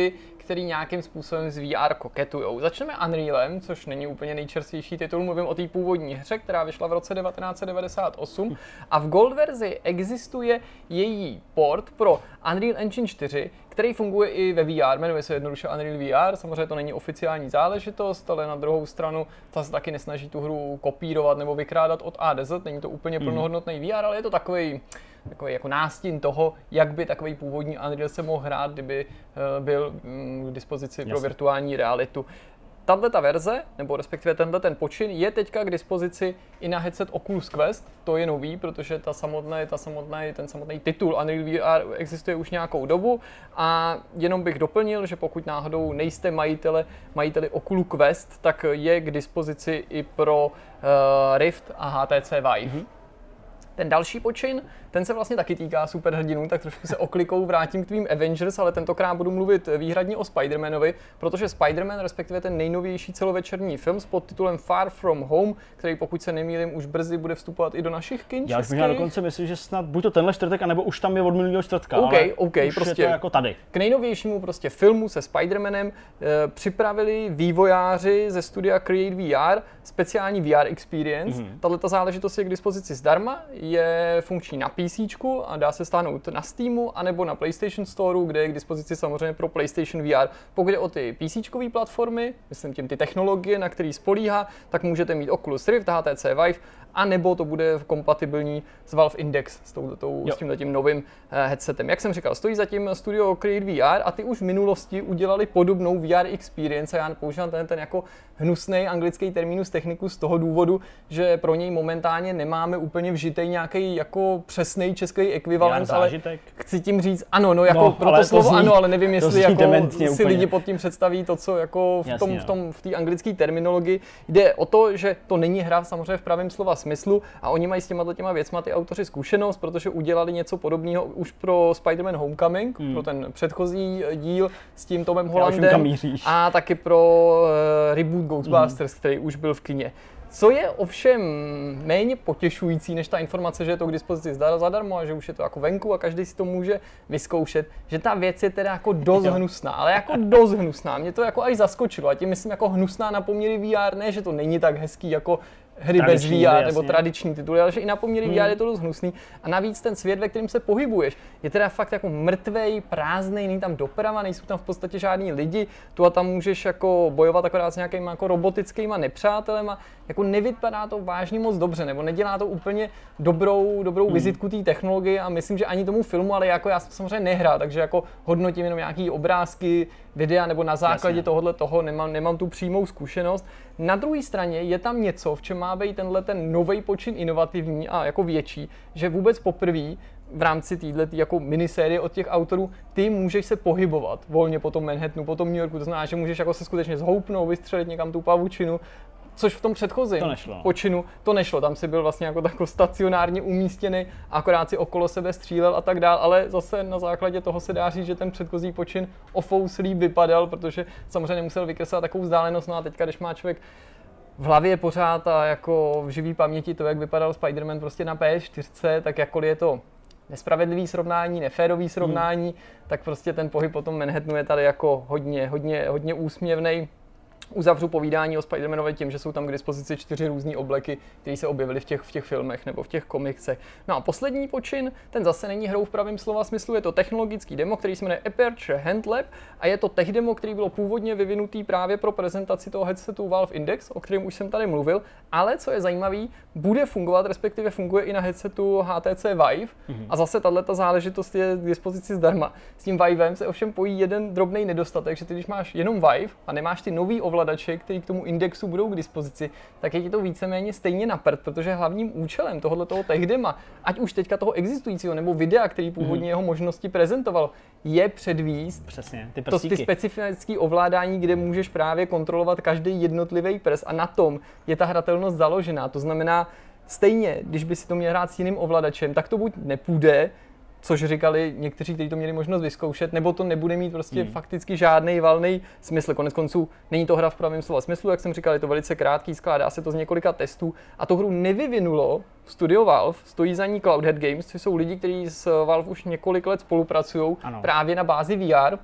který nějakým způsobem z V R koketujou. Začneme Unrealem, což není úplně nejčerstvější titul, mluvím o té původní hře, která vyšla v roce devatenáct set devadesát osm a v Gold verzi existuje její port pro Unreal Engine čtyři, který funguje i ve V R, jmenuje se jednoduše Unreal V R, samozřejmě to není oficiální záležitost, ale na druhou stranu ta se taky nesnaží tu hru kopírovat nebo vykrádat od A do Z, není to úplně plnohodnotný V R, ale je to takový takový jako nástin toho, jak by takový původní Unreal se mohl hrát, kdyby uh, byl um, k dispozici Jasně. pro virtuální realitu. Tato verze, nebo respektive tenhle ten počin, je teďka k dispozici i na headset Oculus Quest. To je nový, protože ta samotná, ta samotná, ten samotný titul Unreal V R existuje už nějakou dobu. A jenom bych doplnil, že pokud náhodou nejste majitele, majiteli Oculus Quest, tak je k dispozici i pro uh, Rift a H T C Vive. Mm-hmm. Ten další počin, ten se vlastně taky týká superhrdinů, tak trošku se oklikou vrátím k tvým Avengers, ale tentokrát budu mluvit výhradně o Spider-Manovi, protože Spider-Man, respektive ten nejnovější celovečerní film s podtitulem Far From Home, který pokud se nemýlím už brzy bude vstupovat i do našich kin. Já už možná dokonce myslím, že snad buď to tenhle čtvrtek, anebo už tam je od minulého čtvrtka, OK, ale OK, už prostě je to jako tady. K nejnovějšímu prostě filmu se Spider-Manem e, připravili vývojáři ze studia Create V R speciální V R experience. Mm-hmm. Tato záležitost je k dispozici zdarma, je funkční na PCčku a dá se stáhnout na Steamu anebo na PlayStation Storeu, kde je k dispozici samozřejmě pro PlayStation V R. Pokud je o ty PCčkové platformy, myslím tím ty technologie, na který spolíhá, tak můžete mít Oculus Rift, H T C Vive, a nebo to bude kompatibilní s Valve Index, s, touto, s tímhletím novým uh, headsetem. Jak jsem říkal, stojí zatím studio Create V R a ty už v minulosti udělali podobnou V R experience a já používám ten, ten jako hnusný anglický terminus technicus z toho důvodu, že pro něj momentálně nemáme úplně vžitej nějaký jako přesný český ekvivalent, ale chci tím říct ano, no jako no, pro to slovo zní, ano, ale nevím, jestli jako si úplně. Lidi pod tím představí to, co jako v Jasně, tom, v tom, v té anglické terminologii. Jde o to, že to není hra samozřejmě v pravém slova smyslu a oni mají s těma těma věcma ty autoři zkušenost, protože udělali něco podobného už pro Spider-Man Homecoming, hmm. pro ten předchozí díl s tím Tomem Hollandem a taky pro uh, reboot Ghostbusters, hmm. který už byl v kině. Co je ovšem méně potěšující než ta informace, že je to k dispozici zadarmo a že už je to jako venku a každý si to může vyzkoušet, že ta věc je teda jako dost hnusná, ale jako dost hnusná. Mě to jako až zaskočilo a tím myslím jako hnusná na poměry V R, ne, že to není tak hezký jako hry bez V R nebo tradiční tituly, ale že i na poměry hmm. V R je to dost hnusný. A navíc ten svět, ve kterém se pohybuješ, je teda fakt jako mrtvej, prázdnej, není tam doprava, nejsou tam v podstatě žádní lidi. Tu a tam můžeš jako bojovat akorát s nějakými jako robotickými nepřátelema. Jako nevypadá to vážně moc dobře, nebo nedělá to úplně dobrou, dobrou hmm. vizitku té technologie a myslím, že ani tomu filmu, ale jako já jsem samozřejmě nehrál, takže jako hodnotím jenom nějaký obrázky, videa nebo na základě tohohle toho nemám, nemám tu přímou zkušenost. Na druhé straně je tam něco, v čem má být tenhle ten nový počin inovativní a jako větší, že vůbec poprvé v rámci této jako minisérie od těch autorů ty můžeš se pohybovat volně po tom Manhattanu, po tom New Yorku, to znamená, že můžeš jako se skutečně zhoupnout, vystřelit někam tu pavučinu, což v tom předchozím to počinu to nešlo. Tam si byl vlastně jako takový stacionárně umístěný, akorát si okolo sebe střílel a tak dál, ale zase na základě toho se dá říct, že ten předchozí počin ofouslý vypadal, protože samozřejmě nemusel vykreslat takovou vzdálenost, no a teďka, když má člověk v hlavě pořád a jako v živý paměti to, jak vypadal Spider-Man prostě na P S čtyři, tak jakkoliv je to nespravedlivý srovnání, neférový srovnání, hmm. tak prostě ten pohyb po tom Manhattanu je tady jako hodně, hodně, hodně úsměvnej. Uzavřu povídání o Spider-Manovi tím, že jsou tam k dispozici čtyři různé obleky, které se objevily v těch, v těch filmech nebo v těch komiksech. No a poslední počin, ten zase není hrou v pravém slova smyslu, je to technologický demo, který se jmenuje Aperture Hand Lab a je to tech demo, který bylo původně vyvinutý právě pro prezentaci toho headsetu Valve Index, o kterém už jsem tady mluvil, ale co je zajímavý, bude fungovat, respektive funguje i na headsetu H T C Vive mm-hmm. a zase tato záležitost je k dispozici zdarma. S tím Vivem se ovšem pojí jeden drobný nedostatek, že ty když máš jenom Vive a nemáš ty nový ovladače, který k tomu indexu budou k dispozici, tak je ti to víceméně stejně na prd, protože hlavním účelem tohoto tech dema, ať už teďka toho existujícího nebo videa, který původně mm-hmm. jeho možnosti prezentoval, je předvíst Přesně, ty to ty specifické ovládání, kde můžeš právě kontrolovat každý jednotlivý prst a na tom je ta hratelnost založená. To znamená, stejně, když by si to měl hrát s jiným ovladačem, tak to buď nepůjde, což říkali někteří, kteří to měli možnost vyzkoušet, nebo to nebude mít prostě hmm. fakticky žádný valný smysl. Konec konců není to hra v pravém slova smyslu, jak jsem říkal, je to velice krátký, skládá se to z několika testů a tu hru nevyvinulo studio Valve, stojí za ní Cloudhead Games, což jsou lidi, kteří s Valve už několik let spolupracují právě na bázi V R.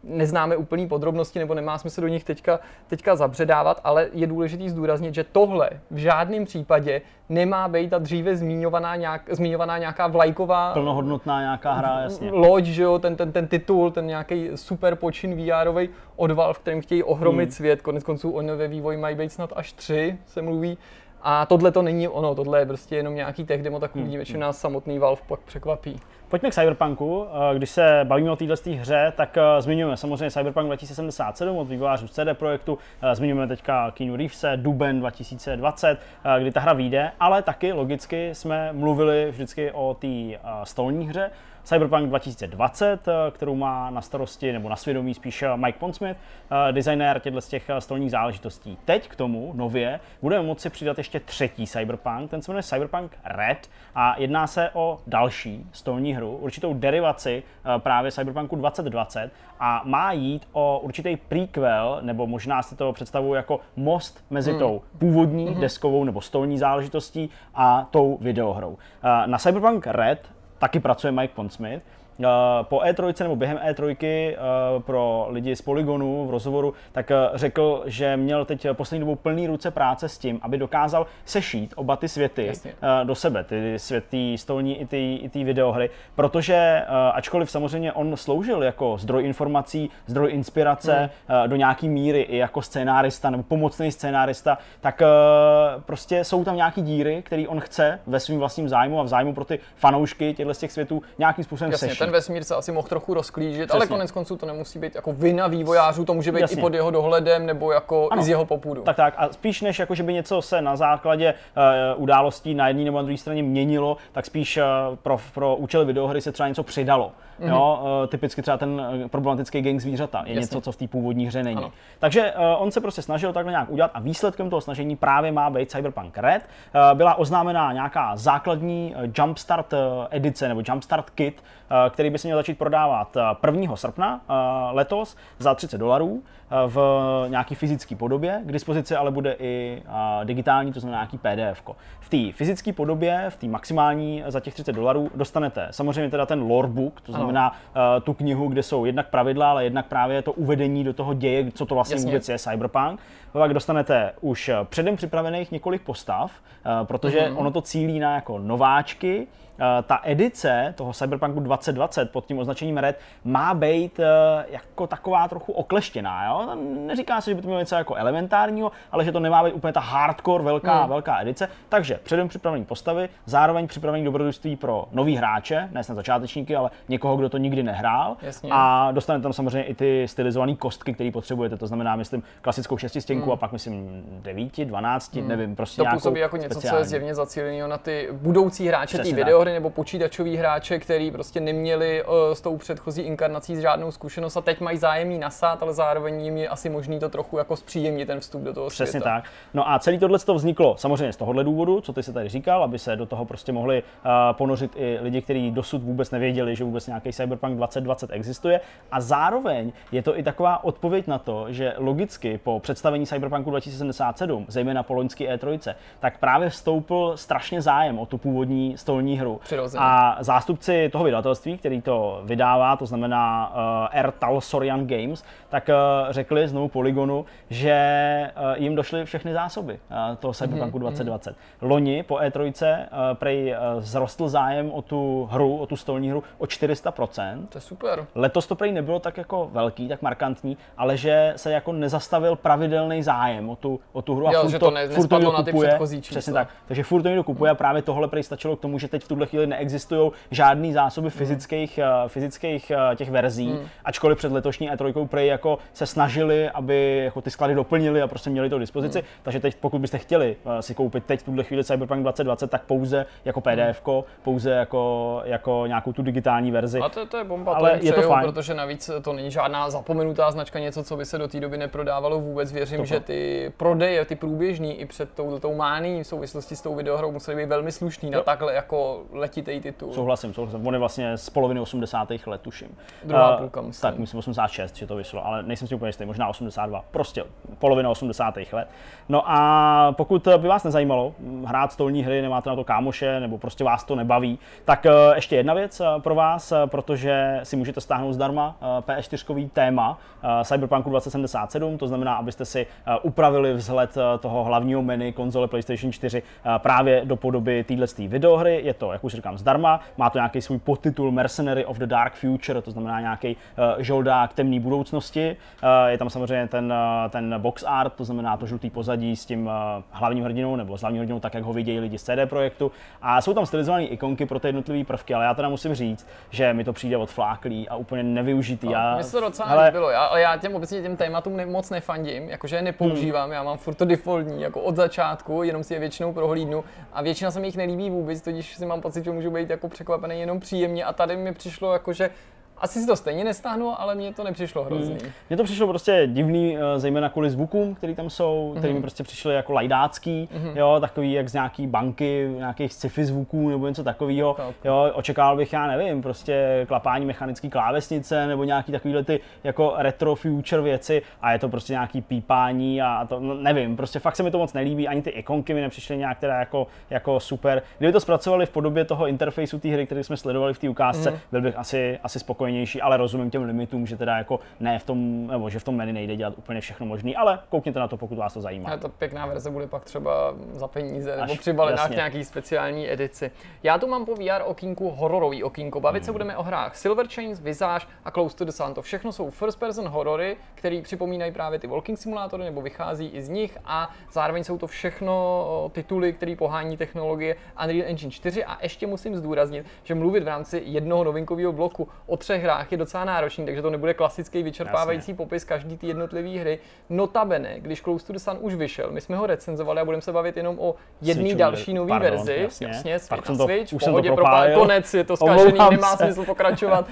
neznáme úplný podrobnosti nebo nemá smysl do nich teďka, teďka zabředávat, ale je důležité zdůraznit, že tohle v žádném případě nemá být ta dříve zmiňovaná, nějak, zmiňovaná nějaká vlajková plnohodnotná nějaká hra, jasně. Loď, že jo, ten, ten, ten titul, ten nějaký super počin V R-ovej od Valve, kterým chtějí ohromit hmm. svět. Konec konců oni ve vývoji mají být snad až tři, se mluví. A tohle to není ono, tohle je prostě jenom nějaký tech demo, tak uvidíme, hmm. nás samotný Valve pak překvapí. Pojďme k Cyberpunku. Když se bavíme o této hře, tak zmiňujeme samozřejmě Cyberpunk dva tisíce sedmdesát sedm od vývojářů C D Projektu, zmiňujeme teďka Keanu Reevese, duben dva tisíce dvacet, kdy ta hra vyjde, ale taky logicky jsme mluvili vždycky o té stolní hře, Cyberpunk dva tisíce dvacet, kterou má na starosti nebo na svědomí spíš Mike Pondsmith, designér těchto z těch stolních záležitostí. Teď k tomu nově budeme moci přidat ještě třetí Cyberpunk, ten se jmenuje Cyberpunk Red a jedná se o další stolní hru, určitou derivaci právě Cyberpunku dvacet dvacet a má jít o určitý prequel, nebo možná si to představuji jako most mezi hmm. tou původní hmm. deskovou nebo stolní záležitostí a tou videohrou. Na Cyberpunk Red taky pracuje Mike Pondsmith. Po E tři nebo během E tři pro lidi z Polygonu v rozhovoru tak řekl, že měl teď poslední dobou plný ruce práce s tím, aby dokázal sešít oba ty světy Jasně. do sebe, ty světy stolní i ty, i ty videohry, protože ačkoliv samozřejmě on sloužil jako zdroj informací, zdroj inspirace hmm. do nějaký míry i jako scénárista nebo pomocný scénárista, tak prostě jsou tam nějaký díry, které on chce ve svým vlastním zájmu a v zájmu pro ty fanoušky těchto z těch světů nějakým způsobem Jasně, sešít. Ten vesmír se asi mohl trochu rozklížit, Přesně. ale konec konců to nemusí být jako vina vývojářů, to může být Jasně. i pod jeho dohledem nebo jako ano. i z jeho popudu. Tak tak a spíš než jako, že by něco se na základě uh, událostí na jedné nebo na druhé straně měnilo, tak spíš uh, pro, pro účely videohry se třeba něco přidalo. Mm-hmm. Jo? Uh, typicky třeba ten uh, problematický gang zvířata je Jasně. něco, co v té původní hře není. Ano. Takže uh, on se prostě snažil takhle nějak udělat a výsledkem toho snažení právě má být Cyberpunk Red. Uh, byla oznámená nějaká základní uh, Jumpstart uh, edice nebo Jumpstart kit, uh, který by se měl začít prodávat prvního srpna uh, letos za třicet dolarů uh, v nějaký fyzické podobě. K dispozici ale bude i uh, digitální, to znamená nějaký P D F ko. V té fyzické podobě, v té maximální za těch třicet dolarů dostanete samozřejmě teda ten lorebook, to znamená uh, tu knihu, kde jsou jednak pravidla, ale jednak právě to uvedení do toho děje, co to vlastně Jasně. vůbec je Cyberpunk. Pak dostanete už předem připravených několik postav, uh, protože mm-hmm. ono to cílí na jako nováčky. Uh, ta edice toho Cyberpunku dvacet dvacet pod tím označením Red má být uh, jako taková trochu okleštěná. Jo? Neříká se, že by to mělo něco jako elementárního, ale že to nemá být úplně ta hardcore velká, hmm. velká edice. Takže předem připravený postavy, zároveň připravený dobrodružství pro nový hráče, ne snad začátečníky, ale někoho, kdo to nikdy nehrál. Jasně. A dostanete tam samozřejmě i ty stylizované kostky, které potřebujete. To znamená, myslím, klasickou šestistěnku hmm. a pak myslím devět, dvanáct, hmm. nevím, prostě to nějakou působí jako něco, speciální. co je zjevně zacíleného na ty budoucí hráče té video nebo počítačoví hráče, kteří prostě neměli uh, s tou předchozí inkarnací žádnou zkušenost a teď mají zájem nasát, ale zároveň jim je asi možný to trochu jako zpříjemnit ten vstup do toho Přesně světa. tak. No a celý tohle to vzniklo samozřejmě z tohohle důvodu, co ty se tady říkal, aby se do toho prostě mohli uh, ponořit i lidi, kteří dosud vůbec nevěděli, že vůbec nějaký Cyberpunk dvacet dvacet existuje. A zároveň je to i taková odpověď na to, že logicky po představení Cyberpunku dva tisíce sedmdesát sedm, zejména po loňský E tři, tak právě vstoupil strašně zájem o tu původní stolní hru. Přirozeně. A zástupci toho vydavatelství, který to vydává, to znamená uh, R. Talsorian Games, tak uh, řekli znovu Polygonu, že uh, jim došly všechny zásoby uh, toho Cyberpunku mm-hmm. dvacet dvacet. Loni po E tři uh, prej uh, vzrostl zájem o tu hru, o tu stolní hru o čtyři sta procent. To je super. Letos to prej nebylo tak jako velký, tak markantní, ale že se jako nezastavil pravidelný zájem o tu, o tu hru a jo, furt že to, to ne, furt to na ty předchozí čísla. Přesně tak. Takže furt to někdo kupuje a právě tohle prej stačilo k tomu, že teď v tuhle chvíli neexistují žádný zásoby fyzických, mm. fyzických těch verzí, mm. ačkoliv před letošní E tři prej jako se snažili, aby jako ty sklady doplnili a prostě měli to k dispozici. Mm. Takže teď, pokud byste chtěli si koupit teď v tuhle chvíli Cyberpunk dvacet dvacet, tak pouze jako P D F ko, pouze jako, jako nějakou tu digitální verzi. A to, to je bomba, ale to je to fajn, protože navíc to není žádná zapomenutá značka, něco, co by se do té doby neprodávalo vůbec. Věřím, Toto. že ty prodeje, ty průběžní i před touhletou mánií v souvislosti s tou videohrou musely být velmi slušný jo. na takhle jako letitý titul. Souhlasím, souhlasím. On je vlastně z poloviny osmdesátých let, tuším. Druhá půlka, myslím. Tak, myslím osmdesát šest, že to vyšlo, ale nejsem si úplně jistý, možná osmdesát dva. Prostě polovina osmdesátých let. No a pokud by vás nezajímalo hrát stolní hry, nemáte na to kámoše, nebo prostě vás to nebaví, tak ještě jedna věc pro vás, protože si můžete stáhnout zdarma P S čtyři téma Cyberpunku dvacet sedmdesát sedm, to znamená, abyste si upravili vzhled toho hlavního menu konzole PlayStation čtyři právě do podoby téhletý videohry. Je to, jak už říkám, zdarma, má to nějaký svůj podtitul Mercenary of the Dark Future, to znamená nějaký žoldák temné budoucnosti. Je tam samozřejmě ten, ten box art, to znamená to žlutý pozadí s tím hlavním hrdinou, nebo s hlavním hrdinou tak, jak ho vidějí lidi z C D Projektu. A jsou tam stylizované ikonky pro ty jednotlivé prvky, ale já teda musím říct, že mi to přijde odfláklý a úplně nevyužitý. No, já, mně se to docela hele... líbilo, já, ale já těm obecně těm tématům ne, moc nefandím, jakože je nepoužívám, hmm. já mám furt to defaultní, jako od začátku, jenom si je většinou prohlídnu a většina se mi jich nelíbí vůbec, totiž si mám pocit, že můžu být jako překvapený jenom příjemně a tady mi přišlo jakože asi si to stejně nestáhnu, ale mně to nepřišlo hrozný. Hmm. Mně to přišlo prostě divný, zejména kvůli zvukům, který tam jsou, mm-hmm. který mi prostě přišly jako lajdácký, mm-hmm. jo, takový jak z nějaký banky, nějakých sci-fi zvuků nebo něco takového. Jo, očekával bych, já nevím, prostě klapání mechanické klávesnice nebo nějaký takovýhle ty jako retro future věci a je to prostě nějaký pípání a to, no, nevím, prostě fakt se mi to moc nelíbí, ani ty ikonky mi nepřišly nějak teda jako, jako super. Kdyby to zpracovali v podobě toho interfejsu té hry, který jsme sledovali v té ukázce, mm-hmm. byl bych asi, asi spokojený. Ale rozumím těm limitům, že teda jako ne v tom, nebo že v tom menu nejde dělat úplně všechno možný, ale koukněte na to, pokud vás to zajímá. A to pěkná verze bude pak třeba za peníze nebo při balenách nějaký speciální edici. Já tu mám po V R okýnku hororový okýnko. Bavit hmm. se budeme o hrách Silver Chains, Visage a Close to the Sun. To všechno jsou first person horory, které připomínají právě ty walking simulátory nebo vychází i z nich a zároveň jsou to všechno tituly, které pohání technologie Unreal Engine čtyři a ještě musím zdůraznit, že mluvit v rámci jednoho novinkového bloku o třech hrách je docela náročný, takže to nebude klasický vyčerpávající Jasně. popis každý ty jednotlivé hry. Notabene, když Close to the Sun už vyšel, my jsme ho recenzovali a budeme se bavit jenom o jedné další nové verzi. Jasně, jasně Switch na to, Switch, už pohodě, jsem to propál, konec, je to zkažený, nemá se. smysl pokračovat.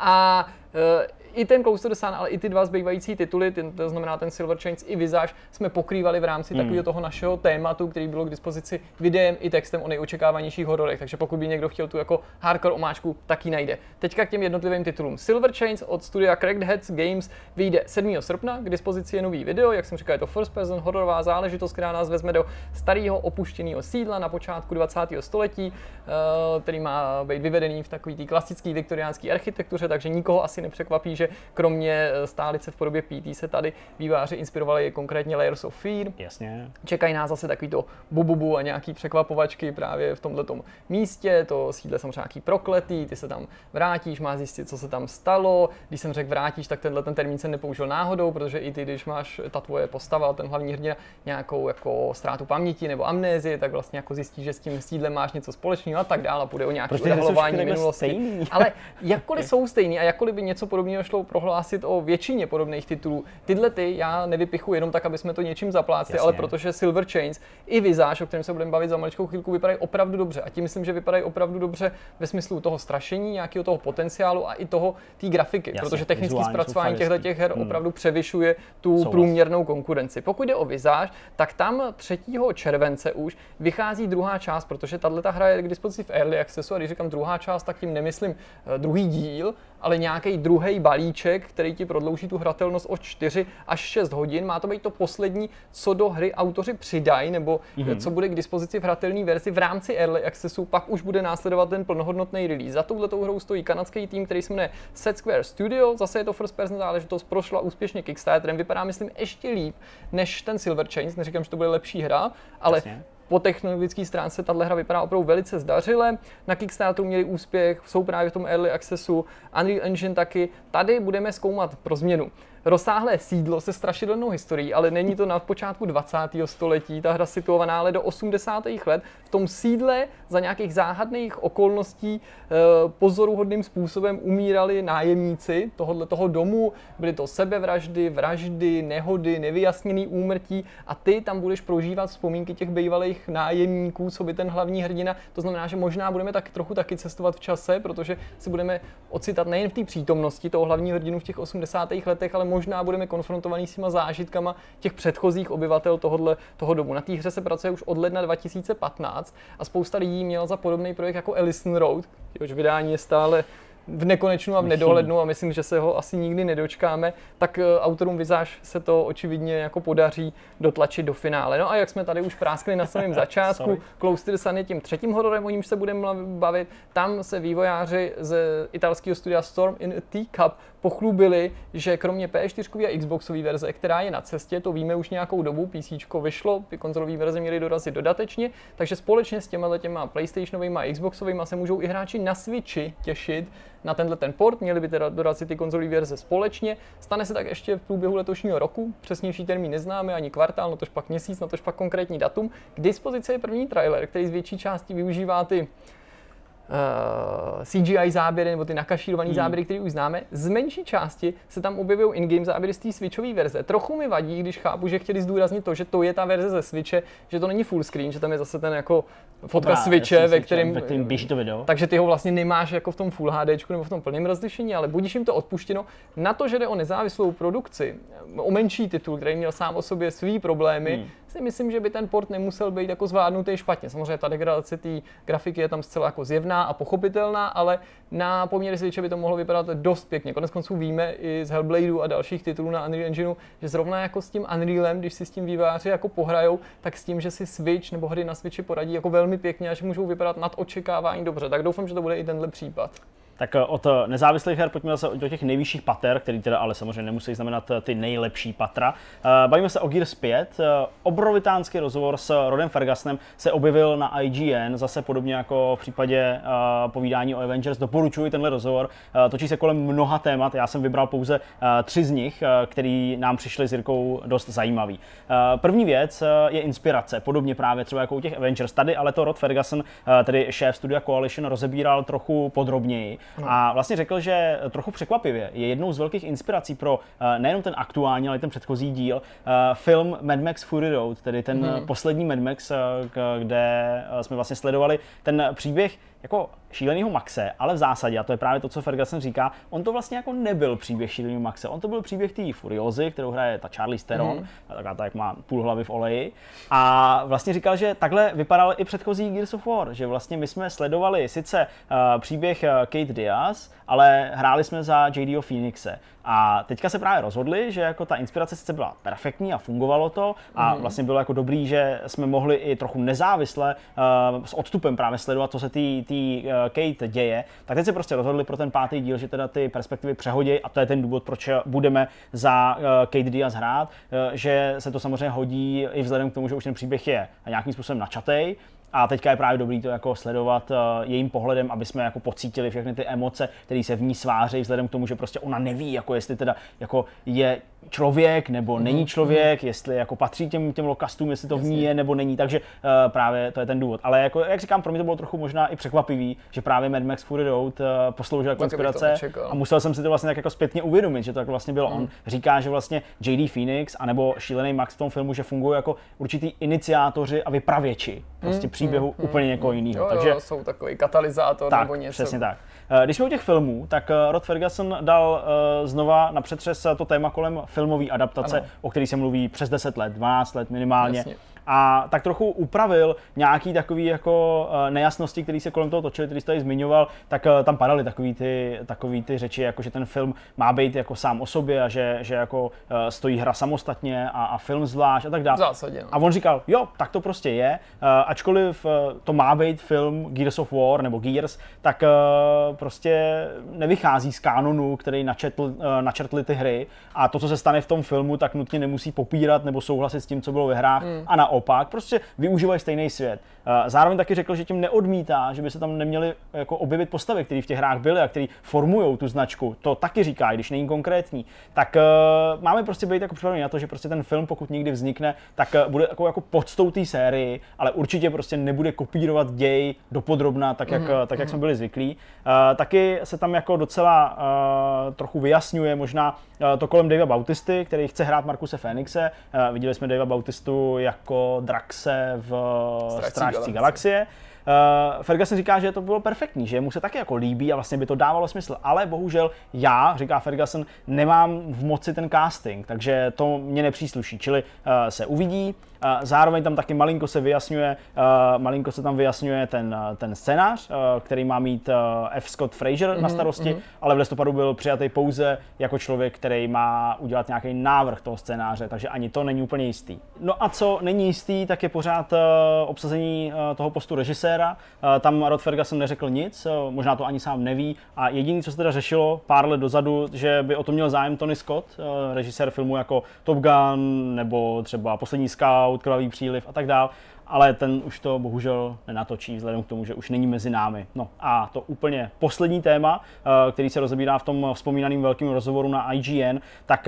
A uh, i ten Close to the Sun, ale i ty dva zbývající tituly, ten, to znamená ten Silver Chains i Visage, jsme pokrývali v rámci hmm. takového toho našeho tématu, který bylo k dispozici videem i textem o nejočekávanějších hororech. Takže pokud by někdo chtěl tu jako hardcore omáčku, tak ji najde. Teďka k těm jednotlivým titulům. Silver Chains od studia Cracked Heads Games vyjde sedmého srpna, k dispozici je nový video, jak jsem říkal, je to first person hororová záležitost, která nás vezme do starého opuštěného sídla na počátku dvacátého století, který má být vyvedený v takové té klasické viktoriánské architektuře, takže nikoho asi nepřekvapí, že kromě stálice v podobě P T se tady výváři inspirovali konkrétně Layers of Fear. Jasně. Čekají nás zase takový to bububu a nějaký překvapovačky právě v tomhletom místě, to sídle samozřejmě nějaký prokletý, ty se tam vrátíš, máš zjistit, co se tam stalo. Když jsem řekl vrátíš, tak tenhle ten termín jsem nepoužil náhodou, protože i ty, když máš ta tvoje postava, ten hlavní hrdina, nějakou jako ztrátu paměti nebo amnézii, tak vlastně jako zjistíš, že s tím sídlem máš něco společného a tak dále, a půjde o nějaké odhalování minulosti. Ale jakkoliv jsou stejný a jakkoliv by něco podobného šlo prohlásit o většině podobných titulů, tyhle ty já nevypichu jenom tak, aby jsme to něčím zaplácli, ale protože Silver Chains i Visage, o kterém se budeme bavit za maličkou chvilku, vypadají opravdu dobře. A tím myslím, že vypadají opravdu dobře ve smyslu toho strašení, nějakého toho potenciálu a i toho té grafiky, Jasně, protože technické zpracování těchto těch her hmm. opravdu převyšuje tu Souhlas. průměrnou konkurenci. Pokud jde o Visage, tak tam třetího července už vychází druhá část, protože tato hra je k dispozici v Early Accessu, a když říkám druhá část, tak tím nemyslím druhý díl, ale nějaký druhý balíček, který ti prodlouží tu hratelnost o čtyři až šest hodin. Má to být to poslední, co do hry autoři přidají, nebo mm-hmm. co bude k dispozici v hratelné verzi v rámci Early Accessu, pak už bude následovat ten plnohodnotný release. Za touhletou hrou stojí kanadský tým, který se jmenuje Set Square Studio, zase je to first person záležitost, prošla úspěšně Kickstarterem, vypadá myslím ještě líp než ten Silver Chains, neříkám, že to bude lepší hra, ale Jasně. po technologické stránce tato hra vypadá opravdu velice zdařile. Na Kickstarteru měli úspěch, jsou právě v tom Early Accessu, Unreal Engine taky. Tady budeme zkoumat pro změnu rozsáhlé sídlo se strašidelnou historií, ale není to na počátku dvacátého století, ta hra situovaná ale do osmdesátých let. V tom sídle za nějakých záhadných okolností e, pozoruhodným způsobem umírali nájemníci tohoto toho domu, byly to sebevraždy, vraždy, nehody, nevyjasněný úmrtí a ty tam budeš prožívat vzpomínky těch bývalých nájemníků, co by ten hlavní hrdina. To znamená, že možná budeme tak trochu taky cestovat v čase, protože si budeme ocitat nejen v té přítomnosti toho hlavního hrdinu v těch osmdesátých letech, ale možná budeme konfrontovaní s těma zážitkama těch předchozích obyvatel tohodle, toho domu. Na té hře se pracuje už od ledna dva tisíce patnáct a spousta lidí měla za podobný projekt jako Ellison Road, jehož vydání je stále v nekonečnu a v nedohlednu a myslím, že se ho asi nikdy nedočkáme, tak autorům Visage se to očividně jako podaří dotlačit do finále. No a jak jsme tady už práskli na samém začátku, Closer Sun je tím třetím hororem, o nímž se budeme bavit. Tam se vývojáři z italského studia Storm in a Teacup pochlubili, že kromě P čtyři a Xboxové verze, která je na cestě, to víme už nějakou dobu, PCčko vyšlo, ty konzolové verze měly dorazit dodatečně, takže společně s těma těma PlayStationovými a Xboxovými se můžou i hráči na Switchi těšit na tenhle ten port, měli by teda dorazit ty konzolové verze společně. Stane se tak ještě v průběhu letošního roku, přesnější termín neznáme, ani kvartál, no tož pak měsíc, no tož pak konkrétní datum. K dispozici je první trailer, který z větší části využívá ty Uh, C G I záběry nebo ty nakašírované hmm. záběry, které už známe. Z menší části se tam objevují in-game záběry z té Switchové verze. Trochu mi vadí, když chápu, že chtěli zdůraznit to, že to je ta verze ze Switche, že to není full screen, že tam je zase ten jako fotka Dobrá, Switche, ve kterém, ve kterém běží to video. Takže ty ho vlastně nemáš jako v tom Full HDčku nebo v tom plném rozlišení, ale budíš jim to odpuštěno. Na to, že jde o nezávislou produkci, o menší titul, který měl sám o sobě svý problémy, hmm. si myslím, že by ten port nemusel být jako zvládnutý špatně. Samozřejmě ta degradace té grafiky je tam zcela jako zjevná a pochopitelná, ale na poměry Switche by to mohlo vypadat dost pěkně. Koneckonců víme i z Hellbladeu a dalších titulů na Unreal Engineu, že zrovna jako s tím Unrealem, když si s tím vývojáři jako pohrajou, tak s tím, že si Switch nebo hry na Switchi poradí jako velmi pěkně a že můžou vypadat nad očekávání dobře. Tak doufám, že to bude i tenhle případ. Tak od nezávislých her pojďme zase do těch nejvyšších pater, který teda ale samozřejmě nemusí znamenat ty nejlepší patra. Bavíme se o Gears pět. Obrovitánský rozhovor s Rodem Fergusonem se objevil na I G N, zase podobně jako v případě povídání o Avengers. Doporučuji tenhle rozhovor. Točí se kolem mnoha témat, já jsem vybral pouze tři z nich, který nám přišly s Jirkou dost zajímavý. První věc je inspirace, podobně právě třeba jako u těch Avengers. Tady ale to Rod Ferguson, tedy šéf studia Coalition, rozebíral trochu podrobněji. No. A vlastně řekl, že trochu překvapivě je jednou z velkých inspirací pro uh, nejenom ten aktuální, ale i ten předchozí díl, uh, film Mad Max Fury Road, tedy ten mm. poslední Mad Max, uh, kde uh, jsme vlastně sledovali ten příběh jako šílenýho Maxe, ale v zásadě, a to je právě to, co Ferguson říká, on to vlastně jako nebyl příběh šílenýho Maxe, on to byl příběh té Furiozy, kterou hraje ta Charlize Theron, mm. taková ta, jak má půl hlavy v oleji. A vlastně říkal, že takhle vypadal i předchozí Gears of War, že vlastně my jsme sledovali sice uh, příběh uh, Kate Diaz, ale hráli jsme za J D O Phoenixe. A teďka se právě rozhodli, že jako ta inspirace sice byla perfektní a fungovalo to a vlastně bylo jako dobrý, že jsme mohli i trochu nezávisle uh, s odstupem právě sledovat, co se tý, tý uh, Kate děje, tak teď se prostě rozhodli pro ten pátý díl, že teda ty perspektivy přehodí a to je ten důvod, proč budeme za uh, Kate Diaz hrát, uh, že se to samozřejmě hodí i vzhledem k tomu, že už ten příběh je nějakým způsobem načatej. A teďka je právě dobrý to jako sledovat uh, jejím pohledem, aby jsme jako pocítili všechny ty emoce, které se v ní svářejí, vzhledem k tomu, že prostě ona neví, jako jestli teda jako je člověk nebo není člověk, mm. jestli jako patří těm, těm lokastům, jestli to v ní je nebo není, takže uh, právě to je ten důvod. Ale jako, jak říkám, pro mě to bylo trochu možná i překvapivý, že právě Mad Max Fury Road uh, posloužil jako inspirace a musel jsem si to vlastně tak jako zpětně uvědomit, že to tak vlastně bylo. Mm. On říká, že vlastně J D Phoenix anebo šílený Max v tom filmu, že fungují jako určitý iniciátoři a vypravěči prostě mm. příběhu mm. úplně někoho jiného. Jo, takže jo, jsou takový katalyzátor tak, nebo něco. Přesně tak. Když jsme u těch filmů, tak Rod Ferguson dal uh, znova na přetřes to téma kolem filmové adaptace, ano. o který se mluví přes deset let, dvanáct let minimálně. Jasně. A tak trochu upravil nějaký takový jako nejasnosti, které se kolem toho točily, který jsi tady zmiňoval, tak tam padaly takový ty, takový ty řeči, jako že ten film má být jako sám o sobě a že, že jako stojí hra samostatně a, a film zvlášť a tak dále. V zásadě, no. A on říkal, jo, tak to prostě je, ačkoliv to má být film Gears of War nebo Gears, tak prostě nevychází z kánonu, který načetl, načrtli ty hry a to, co se stane v tom filmu, tak nutně nemusí popírat nebo souhlasit s tím, co bylo ve hrách hmm. a na opak, prostě využívají stejný svět. Zároveň taky řekl, že tím neodmítá, že by se tam neměly jako objevit postavy, které v těch hrách byly a které formují tu značku. To taky říká, když není konkrétní. Tak uh, máme prostě být jako připraveni na to, že prostě ten film, pokud někdy vznikne, tak uh, bude jako, jako podstou té sérii, ale určitě prostě nebude kopírovat děj dopodrobna, tak jak, mm-hmm. tak, jak jsme byli zvyklí. Uh, taky se tam jako docela uh, trochu vyjasňuje možná uh, to kolem Davea Bautisty, který chce hrát Marcuse Phoenixe. Uh, viděli jsme Davea Bautistu jako Draxe v Strážci galaxie. uh, Ferguson říká, že to bylo perfektní, že mu se taky jako líbí a vlastně by to dávalo smysl, ale bohužel já, říká Ferguson, nemám v moci ten casting, takže to mě nepřísluší, čili uh, se uvidí. Uh, zároveň tam taky malinko se vyjasňuje, uh, malinko se tam vyjasňuje ten, uh, ten scénář, uh, který má mít uh, F. Scott Fraser mm-hmm, na starosti, mm-hmm. ale v listopadu byl přijatý pouze jako člověk, který má udělat nějaký návrh toho scénáře, takže ani to není úplně jistý. No a co není jistý, tak je pořád uh, obsazení uh, toho postu režiséra. Uh, tam Rod Ferguson neřekl nic, uh, možná to ani sám neví a jediný, co se teda řešilo pár let dozadu, že by o to měl zájem Tony Scott, uh, režisér filmů jako Top Gun nebo třeba Poslední scout, Krvavý příliv a tak dál, ale ten už to bohužel nenatočí vzhledem k tomu, že už není mezi námi. No a to úplně poslední téma, který se rozebírá v tom vzpomínaném velkém rozhovoru na I G N, tak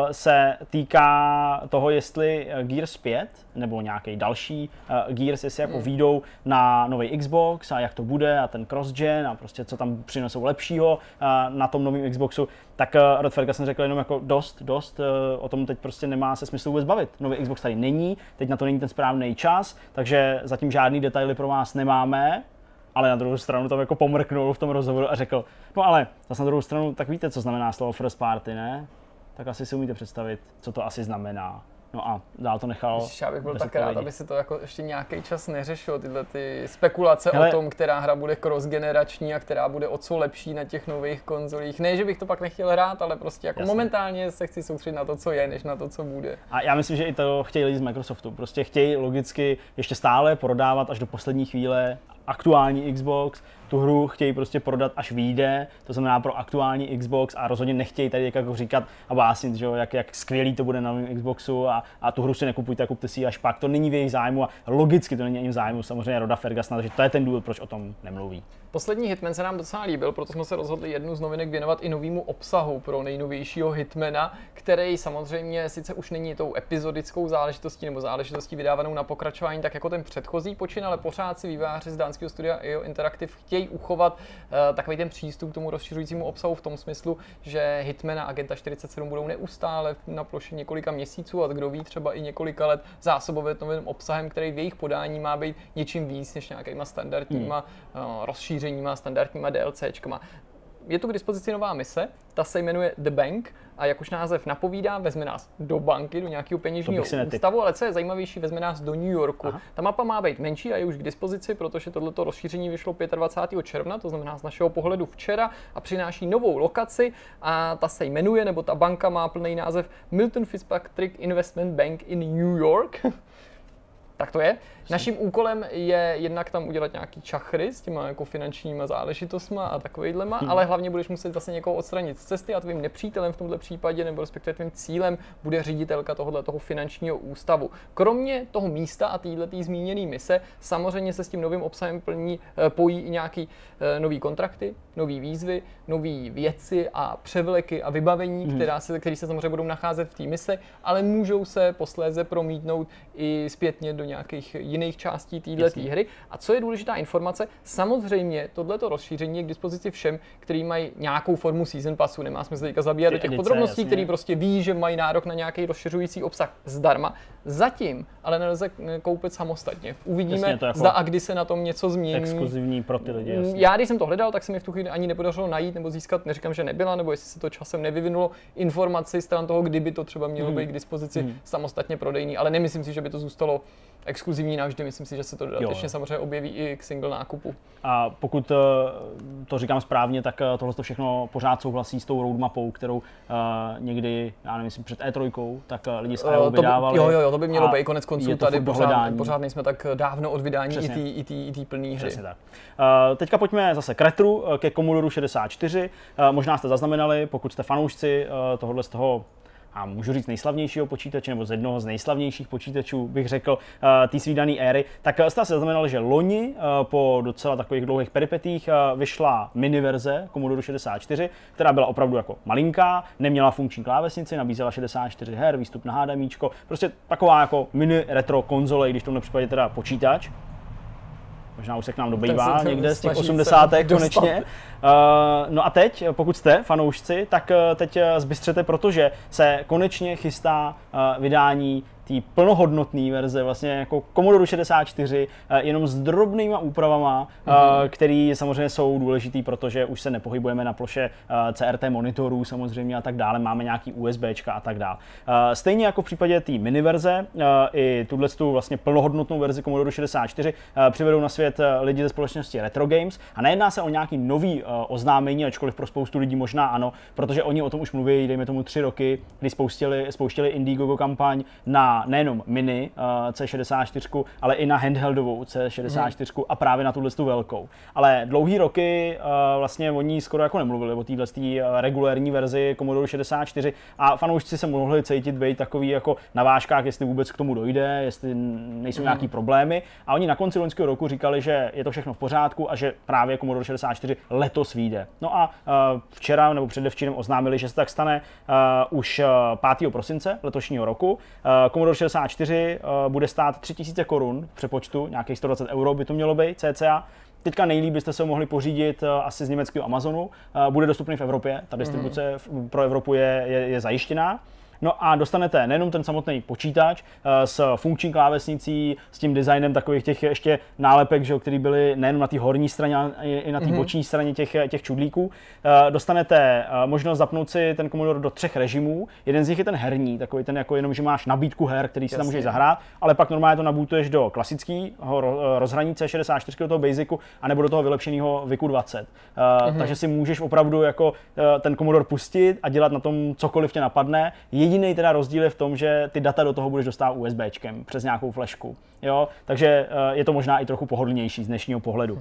se týká toho, jestli Gears pět nebo nějaký další Gears, jestli jako výjdou na nový Xbox a jak to bude a ten cross-gen a prostě co tam přinesou lepšího na tom novém Xboxu, tak Rod Ferguson řekl jenom jako dost, dost, o tom teď prostě nemá se smysl vůbec bavit. Nový Xbox tady není, teď na to není ten správný čas, takže zatím žádný detaily pro vás nemáme, ale na druhou stranu tam jako pomrknul v tom rozhovoru a řekl, no ale zase na druhou stranu, tak víte, co znamená slovo first party, ne? Tak asi si umíte představit, co to asi znamená. No a dál to nechal. Ježiš, já bych byl tak rád, aby se to jako ještě nějaký čas neřešilo, tyhle ty spekulace Hele. o tom, která hra bude cross-generační a která bude o co lepší na těch nových konzolích. Ne, že bych to pak nechtěl hrát, ale prostě jako Jasně. momentálně se chci soustředit na to, co je, než na to, co bude. A já myslím, že i to chtějí lidi z Microsoftu. Prostě chtějí logicky ještě stále prodávat až do poslední chvíle aktuální Xbox. Tu hru chtějí prostě prodat, až vyjde, to znamená pro aktuální Xbox a rozhodně nechtějí tady jako říkat a básnit, že jo, jak, jak skvělý to bude na novém Xboxu a, a tu hru si nekupujte, kupte si ji až pak, to není v jejich zájmu a logicky to není ani v zájmu samozřejmě Roda Fergusona, takže to je ten důvod, proč o tom nemluví. Poslední Hitman se nám docela líbil, proto jsme se rozhodli jednu z novinek věnovat i novému obsahu pro nejnovějšího Hitmana, který samozřejmě sice už není tou epizodickou záležitostí nebo záležitostí vydávanou na pokračování, tak jako ten předchozí počin, ale pořád si vývojáři z dánského studia E O Interactive chtějí uchovat uh, takový ten přístup k tomu rozšiřujícímu obsahu v tom smyslu, že Hitman a Agenta čtyřicet sedm budou neustále na ploše několika měsíců a kdo ví, třeba i několika let zásobovat novým obsahem, který v jejich podání má být něčím víc než nějakýma standardníma hmm. uh, rozšířeníma, standardníma DLCčkama. Je tu k dispozici nová mise, ta se jmenuje The Bank a jak už název napovídá, vezme nás do banky, do nějakého peněžního ústavu, ale co je zajímavější, vezme nás do New Yorku. Aha. Ta mapa má být menší a je už k dispozici, protože tohleto rozšíření vyšlo dvacátého pátého června, to znamená z našeho pohledu včera, a přináší novou lokaci a ta se jmenuje, nebo ta banka má plný název Milton Fitzpatrick Investment Bank in New York. Tak to je. Naším úkolem je jednak tam udělat nějaký čachry s těma jako finančníma záležitostma a takovejhlema, hmm. ale hlavně budeš muset zase někoho odstranit z cesty a tvým nepřítelem v tomto případě, nebo respektive tvým cílem bude ředitelka tohoto toho finančního ústavu. Kromě toho místa a této zmíněné mise, samozřejmě se s tím novým obsahem plní, pojí i nějaký nový kontrakty, nový výzvy, nový věci a převleky a vybavení, hmm. která se, které se samozřejmě budou nacházet v té mise, ale můžou se posléze promítnout i zpětně do nějakých jiných částí této hry. A co je důležitá informace, samozřejmě tohleto rozšíření je k dispozici všem, kteří mají nějakou formu season passu. Nemá smysl teďka zabíhat do těch edice, podrobností, jasně. který prostě ví, že mají nárok na nějaký rozšiřující obsah zdarma. Zatím ale nelze koupit samostatně. Uvidíme, jasně, jako zda a kdy se na tom něco změní. Exkluzivní pro ty lidi. Jasně. Já když jsem to hledal, tak se mi v tu chvíli ani nepodařilo najít nebo získat, neříkám, že nebyla, nebo jestli se to časem nevyvinulo, informaci stran toho, kdyby to třeba mělo hmm. být k dispozici hmm. samostatně prodejný, ale nemyslím si, že by to zůstalo exkluzivní navždy, myslím si, že se to dodatečně samozřejmě objeví i k single nákupu. A pokud to říkám správně, tak tohle všechno pořád souhlasí s tou roadmapou, kterou uh, někdy, já nevím, před E tři, tak lidi z E O vydávali. Jo, jo, jo, to by mělo být konec konců tady pořád, pořád nejsme tak dávno od vydání i té plné hry. Přesně tak. Uh, teďka pojďme zase k retru, ke Commodore šedesát čtyři. Uh, možná jste zaznamenali, pokud jste fanoušci uh, tohohle z toho, a můžu říct nejslavnějšího počítače, nebo z jednoho z nejslavnějších počítačů, bych řekl, uh, té svídané éry, tak jste se zaznamenali, že loni uh, po docela takových dlouhých peripetích uh, vyšla miniverze Commodore šedesát čtyři, která byla opravdu jako malinká, neměla funkční klávesnici, nabízela šedesát čtyři her, výstup na HDMIčko, prostě taková jako mini retro konzole, i když v tomhle případě teda počítač. Možná už se k nám dobývá někde z těch osmdesátek konečně. Uh, no a teď, pokud jste fanoušci, tak uh, teď uh, zbystřete, protože se konečně chystá uh, vydání té plnohodnotné verze, vlastně jako Commodore šedesát čtyři, jenom s drobnýma úpravama, mm-hmm. který samozřejmě jsou důležitý, protože už se nepohybujeme na ploše C R T monitorů samozřejmě a tak dále, máme nějaký USBčka a tak dále. Stejně jako v případě té miniverze, i tuto vlastně plnohodnotnou verzi Commodore šedesát čtyři přivedou na svět lidi ze společnosti Retro Games a nejedná se o nějaký nový oznámení, ačkoliv pro spoustu lidí možná ano, protože oni o tom už mluví, dejme tomu tři roky, kdy spouštěli, spouštěli Indiegogo kampaň na nejenom mini uh, C šedesát čtyři, ale i na handheldovou C šedesát čtyři hmm. a právě na tuhle tu velkou. Ale dlouhý roky uh, vlastně oni skoro jako nemluvili o téhle uh, regulérní verzi Commodore šedesát čtyři a fanoušci se mohli cítit být takový jako na vážkách, jestli vůbec k tomu dojde, jestli nejsou hmm. nějaký problémy. A oni na konci loňského roku říkali, že je to všechno v pořádku a že právě Commodore šedesát čtyři letos vyjde. No a uh, včera nebo předevčírem oznámili, že se tak stane uh, už uh, pátého prosince letošního roku. Uh, Commodore šedesát čtyři uh, bude stát tři tisíce korun v přepočtu, nějakých sto dvacet euro by to mělo být cca. Teďka nejlíp byste se ho mohli pořídit uh, asi z německého Amazonu. Uh, bude dostupný v Evropě, ta distribuce mm. pro Evropu je, je, je zajištěná. No a dostanete nejenom ten samotný počítač uh, s funkční klávesnicí, s tím designem takových těch ještě nálepek, že, který byly nejenom na té horní straně, ale i na té mm-hmm. boční straně těch, těch čudlíků. Uh, dostanete uh, možnost zapnout si ten Commodore do třech režimů. Jeden z nich je ten herní, takový ten jako jenom, že máš nabídku her, který si tam můžeš zahrát, ale pak normálně to nabootuješ do klasického rozhraní C šedesát čtyři, do toho Basicu, anebo do toho vylepšeného V I C dvacet. Uh, mm-hmm. Takže si můžeš opravdu jako uh, ten Commodore pustit a dělat na tom cokoliv tě napadne. Jediný teda rozdíl je v tom, že ty data do toho budeš dostávat USBčkem přes nějakou flashku. Jo? Takže je to možná i trochu pohodlnější z dnešního pohledu.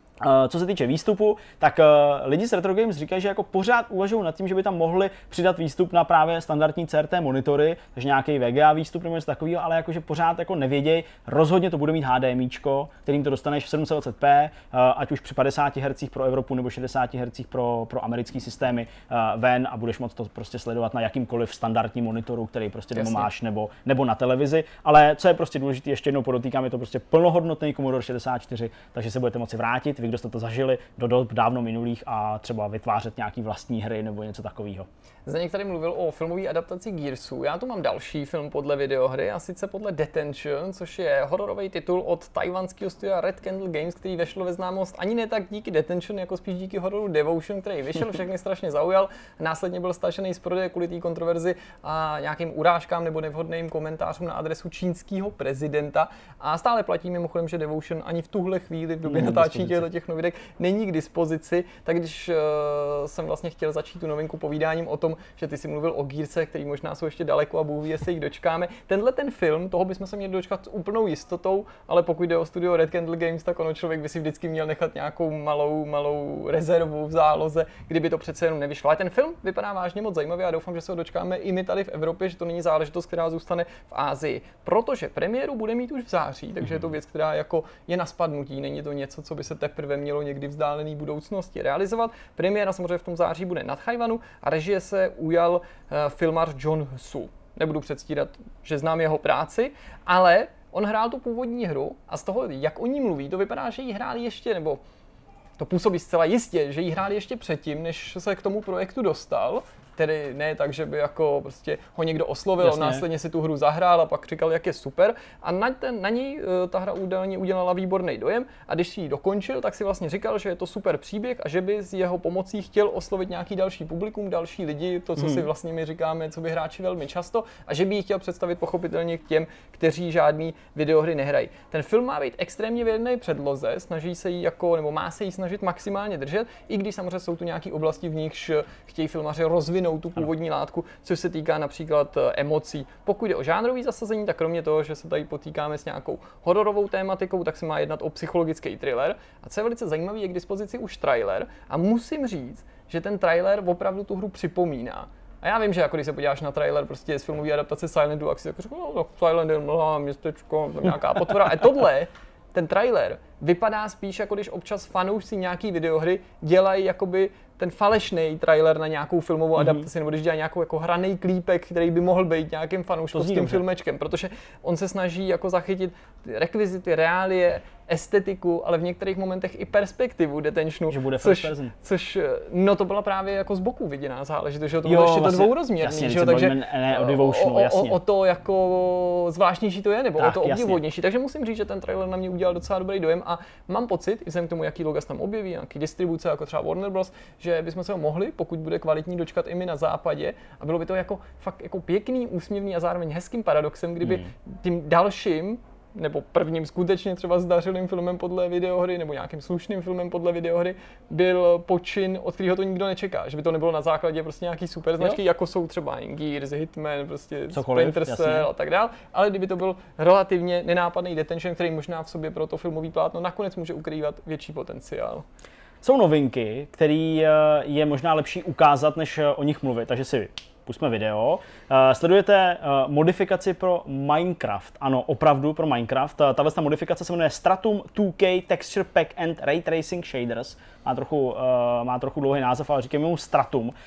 Co se týče výstupu, tak lidi z Retro Games říkají, že jako pořád uvažují nad tím, že by tam mohli přidat výstup na právě standardní C R T monitory, takže nějaký V G A výstup nebo něco takového, ale jakože pořád jako nevědějí. Rozhodně to bude mít HDMIčko, kterým to dostaneš v sedm set dvacet p, ať už při padesáti hertzích pro Evropu nebo šedesáti hertzích pro, pro americké systémy ven a budeš moct to prostě sledovat na jakýmkoliv standardním monitoru, který prostě doma máš nebo, nebo na televizi. Ale co je prostě důležité, ještě jednou podotýkám, je to prostě plnohodnotný Commodore šedesát čtyři, takže se budete moci vrátit, kdo jste to zažili do dob dávno minulých a třeba vytvářet nějaký vlastní hry nebo něco takového. Zdeněk tady mluvil o filmové adaptaci Gearsu. Já tu mám další film podle videohry, a sice podle Detention, což je hororový titul od tajvanského studia Red Candle Games, který vešlo ve známost ani ne tak díky Detention, jako spíš díky hororu Devotion, který vyšel, všechny strašně zaujal. Následně byl stažený z prodeje kvůli té kontroverzi a nějakým urážkám nebo nevhodným komentářům na adresu čínského prezidenta. A stále platí mimochodem, že Devotion ani v tuhle chvíli v době natáčení těch novinek není k dispozici. Tak když uh, jsem vlastně chtěl začít tu novinku povídáním o tom, že ty si mluvil o Gearse, který možná jsou ještě daleko a Bůh ví, jestli jich dočkáme. Tenhle ten film, toho bychom se měli dočkat s úplnou jistotou, ale pokud jde o studio Red Candle Games, tak ono člověk by si vždycky měl nechat nějakou malou, malou rezervu v záloze, kdyby to přece jenom nevyšlo. Ale ten film vypadá vážně moc zajímavě a doufám, že se ho dočkáme i my tady v Evropě, že to není záležitost, která zůstane v Asii. Protože premiéru bude mít už v září, takže je to věc, která jako je na spadnutí, není to něco, co by se teprve mělo někdy v vzdálené budoucnosti realizovat. Premiéra samozřejmě v tom září bude na Tchajvanu a režie se ujal uh, filmař John Su. Nebudu předstírat, že znám jeho práci, ale on hrál tu původní hru a z toho, jak o ní mluví, to vypadá, že ji hráli ještě, nebo to působí zcela jistě, že ji hráli ještě předtím, než se k tomu projektu dostal. Tedy ne tak, že by jako prostě ho někdo oslovil, Jasně. následně si tu hru zahrál a pak říkal, jak je super. A na, ten, na ní ta hra údajně udělala výborný dojem a když si ji dokončil, tak si vlastně říkal, že je to super příběh a že by s jeho pomocí chtěl oslovit nějaký další publikum, další lidi, to, co hmm. si vlastně my říkáme, co by hráči velmi často, a že by ji chtěl představit pochopitelně k těm, kteří žádný videohry nehrají. Ten film má být extrémně věrný předloze, snaží se jí jako, nebo má se jí snažit maximálně držet, i když samozřejmě jsou tu nějaké oblasti, v nichž chtějí filmaři rozvinout tu původní látku, což se týká například emocí. Pokud jde o žánrový zasazení, tak kromě toho, že se tady potýkáme s nějakou hororovou tématikou, tak se má jednat o psychologický thriller. A co je velice zajímavý, je k dispozici už trailer. A musím říct, že ten trailer opravdu tu hru připomíná. A já vím, že jako když se podíváš na trailer prostě z filmové adaptace Silentu, tak si jako řekl, no tak Silent je mlhá městečko, nějaká potvora. A tohle, ten trailer, vypadá spíš jako když občas fanoušci nějaký videohry dělají jakoby ten falešný trailer na nějakou filmovou mm-hmm. adaptaci, nebo když dělá nějakou jako hraný klípek, který by mohl být nějakým fanouškovským filmečkem, protože on se snaží jako zachytit rekvizity, reálie, estetiku, ale v některých momentech i perspektivu detentionu, že bude což, což, no to byla právě jako z boku viděná záležitost, že to bylo jo, ještě vlastně, to dvourozměrný, jasně, že takže ne, o, devotionu, o, jasně. o, o to jako zvláštnější to je, nebo tak, o to obdivuhodnější, takže musím říct, že ten trailer na mě udělal docela dobrý dojem a mám pocit, vzhledem k tomu, jaký loga tam objeví, nějaký distribuce, jako třeba Warner Bros., že bychom se ho mohli, pokud bude kvalitní, dočkat i my na západě a bylo by to jako fakt jako pěkný, úsměvný a zároveň hezkým paradoxem, kdyby hmm. tím dalším nebo prvním skutečně třeba zdařilým filmem podle videohry, nebo nějakým slušným filmem podle videohry, byl počin, od kterého to nikdo nečeká. Že by to nebylo na základě prostě nějaký super značky, jako jsou třeba Gears, Hitman, prostě Splinter Cell a tak dál, ale kdyby to byl relativně nenápadný detention, který možná v sobě pro to filmový plátno nakonec může ukrývat větší potenciál. Jsou novinky, které je možná lepší ukázat, než o nich mluvit, takže si pustíme video. Uh, sledujete uh, modifikaci pro Minecraft. Ano, opravdu pro Minecraft. Uh, Tahle modifikace se jmenuje Stratum two K Texture Pack and Ray Tracing Shaders. Má trochu, uh, má trochu dlouhý název, ale říkáme mu Stratum. Uh,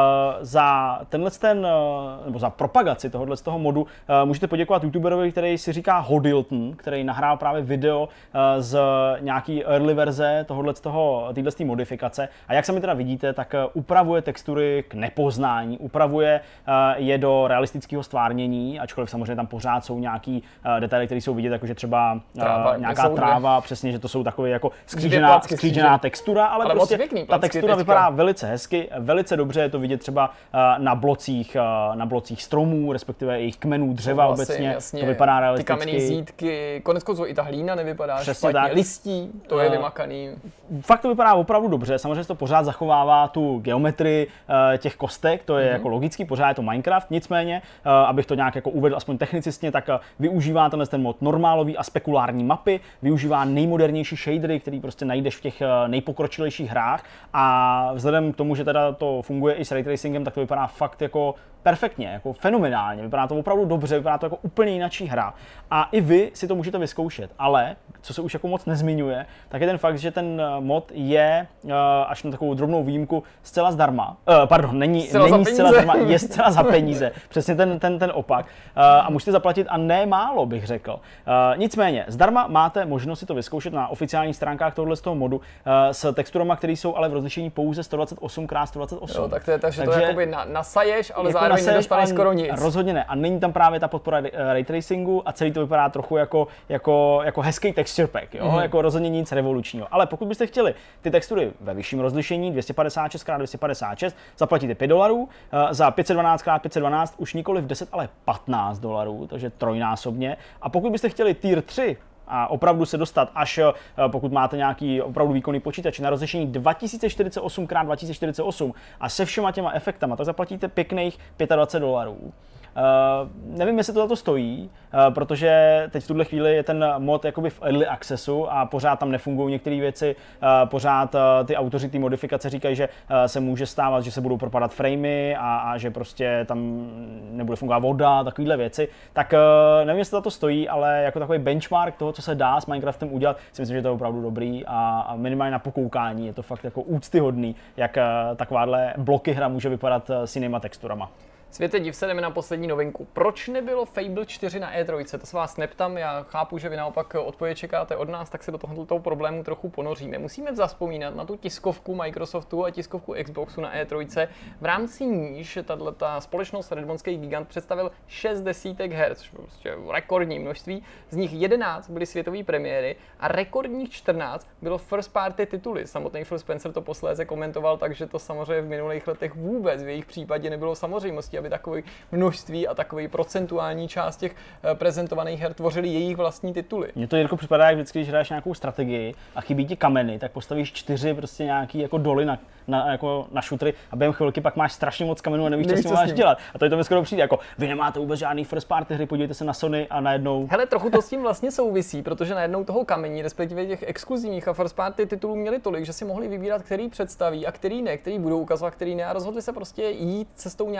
za tenhle ten, uh, nebo za propagaci tohohle z toho modu uh, můžete poděkovat youtuberovi, který si říká Hodilton, který nahrál právě video uh, z nějaký early verze tohohle z toho, téhle modifikace. A jak sami teda vidíte, tak uh, upravuje textury k nepoznání, upravuje uh, je do realistického stvárnění, ačkoliv samozřejmě tam pořád jsou nějaký uh, detaily, které jsou vidět, jakože třeba uh, tráva, nějaká tráva, přesně, že to jsou takové jako skřížená, skřížená textura, ale, ale prostě pěkný, ta textura teďka vypadá velice hezky, velice dobře, je to vidět třeba uh, na blocích, uh, na blocích stromů, respektive jejich kmenů, dřeva no, obecně, jasně, to vypadá realisticky. Ty kamenný zítky, konec konců i ta hlína nevypadá přesně špatně, tak. Listí, to je uh, vymakaný. Fakt to vypadá opravdu dobře, samozřejmě to pořád zachovává tu geometrii uh, těch kostek, to je mm-hmm. jako logický, pořád je to Minecraft, nicméně, uh, abych to nějak jako uvedl aspoň technicistně, tak uh, využívá tenhle ten mod normálový a spekulární mapy, využívá nejmodernější shadery, který prostě najdeš v těch uh, nejpokročilejších hrách a vzhledem k tomu, že teda to funguje i s ray tracingem, tak to vypadá fakt jako perfektně, jako fenomenálně, vypadá to opravdu dobře, vypadá to jako úplně jináčí hra a i vy si to můžete vyzkoušet, ale co se už jako moc nezmiňuje, tak je ten fakt, že ten mod je uh, až na takovou drobnou výjimku zcela zdarma, uh, pardon, není zcela, není zcela zdarma, je zcela za peníze, přesně ten, ten, ten opak uh, a můžete zaplatit a ne málo, bych řekl. Uh, nicméně, zdarma máte možnost si to vyzkoušet na oficiálních stránkách tohohle z toho modu uh, s texturama, které jsou ale v rozlišení pouze sto dvacet osm krát sto dvacet osm. Jo, tak to je, takže, takže to jakoby na, nasaješ, ale jako zároveň nedostaneš skoro nic. Rozhodně ne. A není tam právě ta podpora ray tracingu a celý to vypadá trochu jako, jako, jako hezký texture pack, jo? Mm-hmm. Jako rozhodně nic revolučního. Ale pokud byste chtěli ty textury ve vyšším rozlišení dvě stě padesát šest krát dvě stě padesát šest, zaplatíte pět dolarů, za pět set dvanáct krát pět set dvanáct už nikoli v deset, ale patnáct dolarů, takže trojnásobně. A pokud byste chtěli tier tři, a opravdu se dostat až, pokud máte nějaký opravdu výkonný počítač na rozlišení dva tisíce čtyřicet osm krát dva tisíce čtyřicet osm a se všema těma efektama, tak zaplatíte pěkných dvacet pět dolarů. Uh, nevím, jestli to za to stojí, uh, protože teď v tuhle chvíli je ten mod jakoby v early accessu a pořád tam nefungují některé věci, uh, pořád uh, ty autoři té modifikace říkají, že uh, se může stávat, že se budou propadat framey a, a že prostě tam nebude fungovat voda, takovéhle věci, tak uh, nevím, jestli za to stojí, ale jako takový benchmark toho, co se dá s Minecraftem udělat, si myslím, že to je opravdu dobrý a, a minimálně na pokoukání je to fakt jako úctyhodný, jak uh, takováhle bloky hra může vypadat uh, s jinýma texturama. Světe div se, jdeme na poslední novinku. Proč nebylo Fable čtyři na E tři? To se vás neptám, já chápu, že vy naopak odpověď čekáte od nás, tak se do tohoto problému trochu ponoříme. Musíme zavzpomínat na tu tiskovku Microsoftu a tiskovku Xboxu na E tři, v rámci níž tato společnost Redmondský gigant představil šest desítek her, což bylo prostě rekordní množství, z nich jedenáct byly světové premiéry a rekordních čtrnáct bylo first party tituly. Samotný Phil Spencer to posléze komentoval, takže to samozřejmě v minulých letech vůbec v jejich případě nebylo samozřejmostí, aby takové množství a takový procentuální část těch prezentovaných her tvořily jejich vlastní tituly. Mně to jako připadá, jak vždycky, když hraješ nějakou strategii a chybí ti kameny, tak postavíš čtyři prostě nějaký jako doly na, na, jako na šutry a během chvilky pak máš strašně moc kamenů a nevíš, co s tím máš dělat. A to je to mi skoro přijde, jako vy nemáte vůbec žádný first party hry, podívejte se na Sony a najednou. Hele, trochu to s tím vlastně souvisí, protože najednou toho kamení, respektive těch exkluzivních a first party titulů měli tolik, že si mohli vybírat, který představí a který ne, který budou ukazovat, který ne a rozhodli se prostě jít cestou nějaký strategie.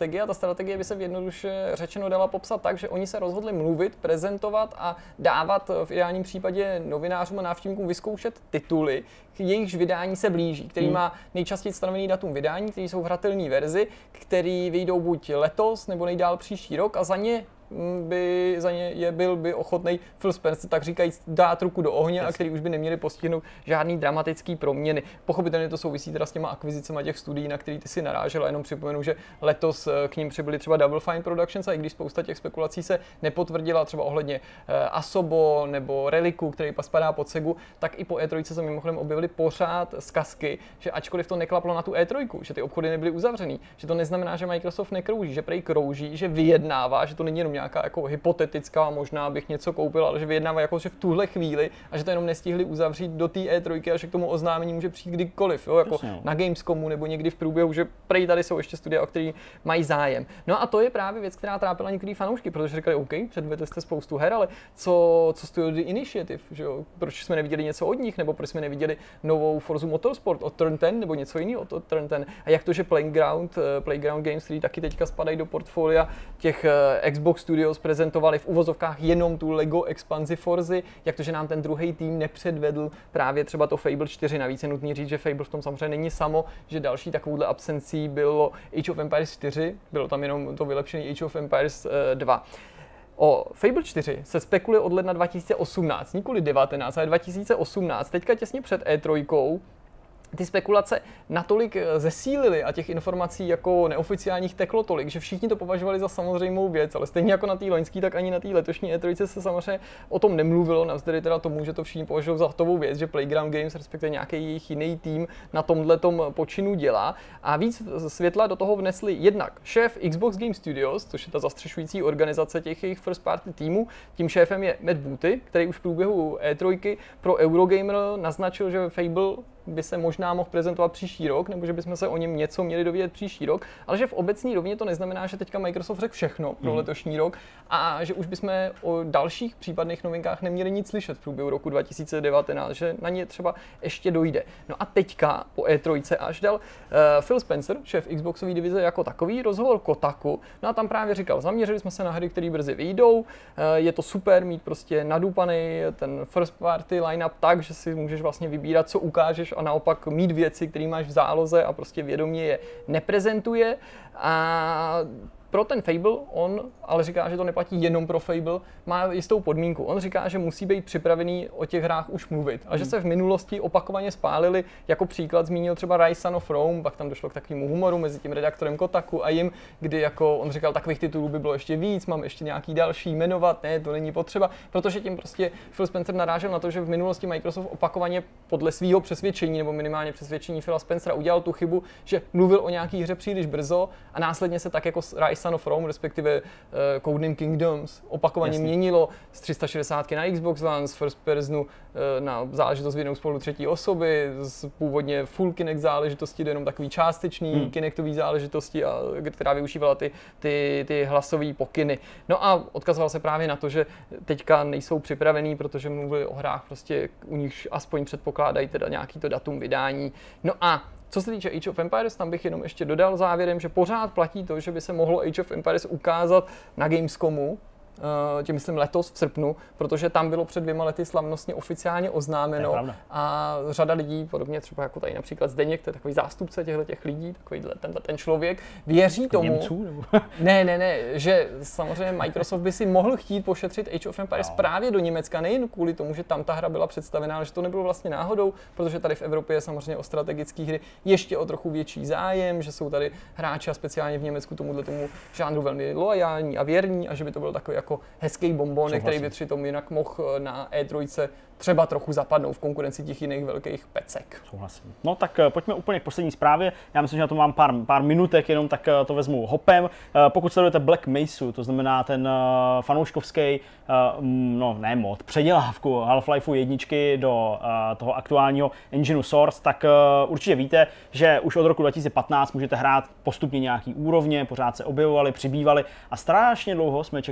strategie a ta strategie by se jednoduše řečeno dala popsat tak, že oni se rozhodli mluvit, prezentovat a dávat v ideálním případě novinářům a návštěvníkům vyzkoušet tituly, jejichž vydání se blíží, který hmm. má nejčastěji stanovený datum vydání, který jsou v hratelné verzi, který vyjdou buď letos nebo nejdál příští rok a za ně by za ně je byl by ochotný Phil Spencer, tak říkajíc, dát ruku do ohně, yes. a který už by neměli postihnout žádný dramatický proměny. Pochopitelně to souvisí teda s těma akvizicemi těch studií, na který ty si narážel, a jenom připomenu, že letos k ním přibyly třeba Double Fine Productions, a i když spousta těch spekulací se nepotvrdila, třeba ohledně uh, Asobo nebo Reliku, který pas spadá pod Segu, tak i po E tři se mimochodem objevily pořád zkazky, že ačkoliv to neklaplo na tu E tři, že ty obchody nebyly uzavřený, že to neznamená, že Microsoft nekrouží, že prej krouží, že vyjednává, že to není jenom nějaká jako hypotetická, možná bych něco koupil, ale že vyjednávají jako že v tuhle chvíli a že to jenom nestihli uzavřít do té E tři a že k tomu oznámení může přijít kdykoliv, jo, jako Jasně. na Gamescomu nebo někdy v průběhu, že prej tady jsou ještě studia, o který mají zájem. No a to je právě věc, která trápila některý fanoušky, protože říkali, OK, předvedli jste spoustu her, ale co, co Studio The Initiative, že jo? Proč jsme neviděli něco od nich, nebo proč jsme neviděli novou Forzu Motorsport od Turn ten nebo něco jiného od Turn ten. A jak to, že Playground, Playground Games, který taky teďka spadají do portfolia těch Xbox Studios, prezentovali v uvozovkách jenom tu Lego expanzi Forzy, jak to, že nám ten druhý tým nepředvedl právě třeba to Fable čtyři. Navíc je nutný říct, že Fable v tom samozřejmě není samo, že další takovouhle absencí bylo Age of Empires čtyři, bylo tam jenom to vylepšené Age of Empires dva. O Fable čtyři se spekuluje od ledna dva tisíce osmnáct, nikoli devatenáct, ale dva tisíce osmnáct, teďka těsně před E tři. Ty spekulace natolik zesílily a těch informací jako neoficiálních teklo tolik, že všichni to považovali za samozřejmou věc, ale stejně jako na té loňský, tak ani na té letošní E tři se samozřejmě o tom nemluvilo, navzdory teda tomu, že to všichni považují za hotovou věc, že Playground Games, respektive nějaký jejich jiný tým na tomhletom počinu dělá. A víc světla do toho vnesli jednak šéf Xbox Game Studios, což je ta zastřešující organizace těch jejich first party týmů. Tím šéfem je Matt Booty, který už v průběhu E tři pro Eurogamer naznačil, že Fable by se možná mohl prezentovat příští rok, nebo že bychom se o něm něco měli dovědět příští rok, ale že v obecní rovině to neznamená, že teďka Microsoft řekl všechno pro letošní rok a že už bychom o dalších případných novinkách neměli nic slyšet v průběhu roku dva tisíce devatenáct, že na ně třeba ještě dojde. No a teďka po E tři až dal uh, Phil Spencer, šéf Xboxové divize jako takový, rozhovor Kotaku, no a tam právě říkal, zaměřili jsme se na hry, které brzy vyjdou, uh, je to super mít prostě nadupaný ten first party line-up tak, že si můžeš vlastně vybírat, co ukážeš, a naopak mít věci, které máš v záloze a prostě vědomě je neprezentuje. A pro ten Fable on, ale říká, že to neplatí jenom pro Fable, má jistou podmínku. On říká, že musí být připravený o těch hrách už mluvit a že se v minulosti opakovaně spálili, jako příklad zmínil třeba Rise Son of Rome, pak tam došlo k takovému humoru mezi tím redaktorem Kotaku a jim, kdy jako on říkal, takových titulů by bylo ještě víc, mám ještě nějaký další jmenovat, ne, to není potřeba, protože tím prostě Phil Spencer narážel na to, že v minulosti Microsoft opakovaně podle svého přesvědčení nebo minimálně přesvědčení Phila Spencera udělal tu chybu, že mluvil o nějaký hře příliš brzo a následně se tak jako Rise Son of Rome, respektive uh, Codename Kingdoms, opakovaně Jasně. měnilo z tři sta šedesát na Xbox One, z First Personu uh, na záležitost vědnou spolu třetí osoby, z původně full Kinect záležitosti do jenom takový částečný hmm. Kinectový záležitosti, a, která využívala ty, ty, ty hlasové pokyny. No a odkazoval se právě na to, že teďka nejsou připravený, protože mluvili o hrách, prostě u nich aspoň předpokládají teda nějaký to datum vydání. No a co se týče Age of Empires, tam bych jenom ještě dodal závěrem, že pořád platí to, že by se mohlo Age of Empires ukázat na Gamescomu, tím myslím letos v srpnu, protože tam bylo před dvěma lety slavnostně oficiálně oznámeno a řada lidí, podobně třeba jako tady například Zdeněk, to je takový zástupce těchto těch lidí, takový ten, ten člověk, věří jako tomu, Němců, nebo? ne, ne, ne, že samozřejmě Microsoft by si mohl chtít pošetřit Age of Empires no. právě do Německa, nejen kvůli tomu, že tam ta hra byla představená, ale že to nebylo vlastně náhodou, protože tady v Evropě je samozřejmě o strategické hry ještě o trochu větší zájem, že jsou tady hráči a speciálně v Německu tomuhle tomu žánru velmi loajální a věrní a že by to byl takový jako hezký bonbon, který by přitom jinak mohl na E tři třeba trochu zapadnout v konkurenci těch jiných velkých pecek. Souhlasím. No tak pojďme úplně k poslední zprávě. Já myslím, že na to mám pár, pár minutek, jenom tak to vezmu hopem. Pokud sledujete Black Mesa, to znamená ten fanouškovský, no ne mod, předělávku Half-Life jedničky do toho aktuálního engineu Source, tak určitě víte, že už od roku dva tisíce patnáct můžete hrát postupně nějaký úrovně, pořád se objevovaly, přibývaly a strašně dlouho jsme čekali na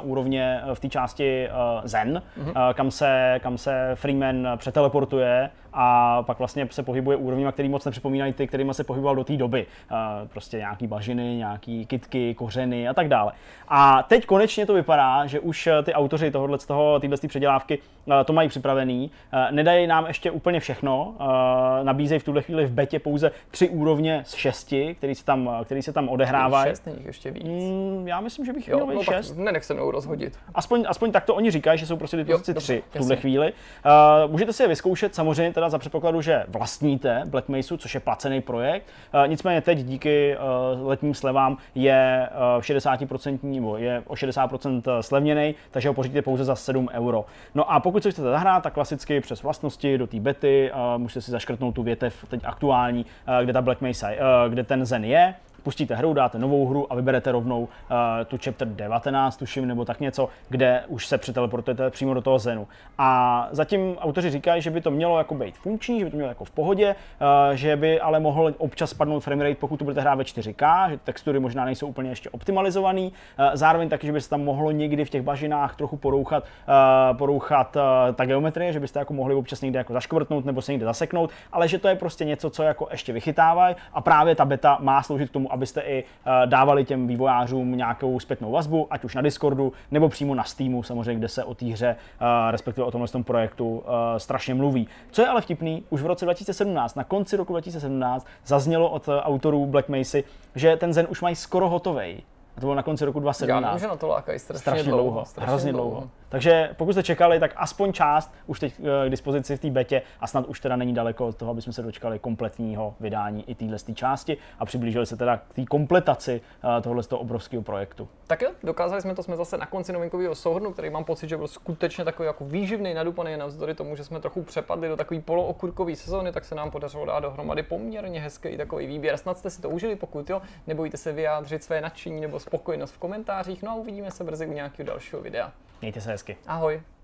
úrovně v té části uh, Zen, mm-hmm. uh, kam, se, kam se Freeman přeteleportuje a pak vlastně se pohybuje úrovněma, který moc nepřipomínají ty, kterými se pohyboval do té doby. Uh, prostě nějaký bažiny, nějaký kytky, kořeny a tak dále. A teď konečně to vypadá, že už ty autoři tohohle z toho, téhle předělávky uh, to mají připravený. Uh, nedají nám ještě úplně všechno, uh, nabízejí v tuhle chvíli v betě pouze tři úrovně z šesti, který se tam, který se tam odehrávají. Šest, není ještě víc. Mm, já myslím, že bych jo, měl no šest. Nenech se mnou rozhodit. Aspoň, aspoň tak to oni říkají, že jsou prostě dispozici tři v tuhle chvíli. Uh, můžete si je vyzkoušet samozřejmě teda za předpokladu, že vlastníte Black Meseu, což je placený projekt. Uh, nicméně teď díky uh, letním slevám je uh, šedesát procent nebo je o šedesát procent slevněný, takže ho pořídíte pouze za sedm euro. No a pokud se chcete zahrát, tak klasicky přes vlastnosti do té bety uh, můžete si zaškrtnout tu větev teď aktuální, uh, kde ta Black Mesa, uh, kde ten Zen je. Pustíte hru, dáte novou hru a vyberete rovnou uh, tu chapter devatenáct, tuším, nebo tak něco, kde už se přeteleportujete přímo do toho Zenu. A zatím autoři říkají, že by to mělo jako být funkční, že by to mělo jako v pohodě, uh, že by ale mohl občas spadnout framerate, pokud to budete hrát ve čtyři ká, že textury možná nejsou úplně ještě optimalizovaný. Uh, zároveň taky, že by se tam mohlo někdy v těch bažinách trochu porouchat, uh, porouchat uh, ta geometrie, že byste jako mohli občas někde jako zaškvrtnout nebo se někde zaseknout, ale že to je prostě něco, co jako ještě vychytávají a právě ta beta má sloužit k tomu, abyste i uh, dávali těm vývojářům nějakou zpětnou vazbu, ať už na Discordu, nebo přímo na Steamu, samozřejmě, kde se o té hře, uh, respektive o tomhle tom projektu uh, strašně mluví. Co je ale vtipný, už v roce dva tisíce sedmnáct, na konci roku dva tisíce sedmnáct, zaznělo od uh, autorů Black Mesy, že ten Zen už mají skoro hotovej. A to bylo na konci roku dva tisíce sedmnáct. Já vím, že na to lákají strašně, strašně dlouho. dlouho, strašně hrozně dlouho. dlouho. Takže pokud jste čekali, tak aspoň část už teď k dispozici v té betě a snad už teda není daleko od toho, aby jsme se dočkali kompletního vydání i téhle části a přiblížili se teda k té kompletaci tohohle toho obrovského projektu. Tak jo, dokázali jsme to, jsme zase na konci novinkového souhrnu, který mám pocit, že byl skutečně takový jako výživný, nadupaný, navzdory tomu, že jsme trochu přepadli do takové polookurkové sezóny, tak se nám podařilo dát dohromady poměrně hezký takový výběr. Snad jste si to užili, pokud jo, nebojte se vyjádřit své nadšení nebo spokojenost v komentářích. No a uvidíme se brzy u nějakého dalšího videa. Mějte se hezky. Ahoj.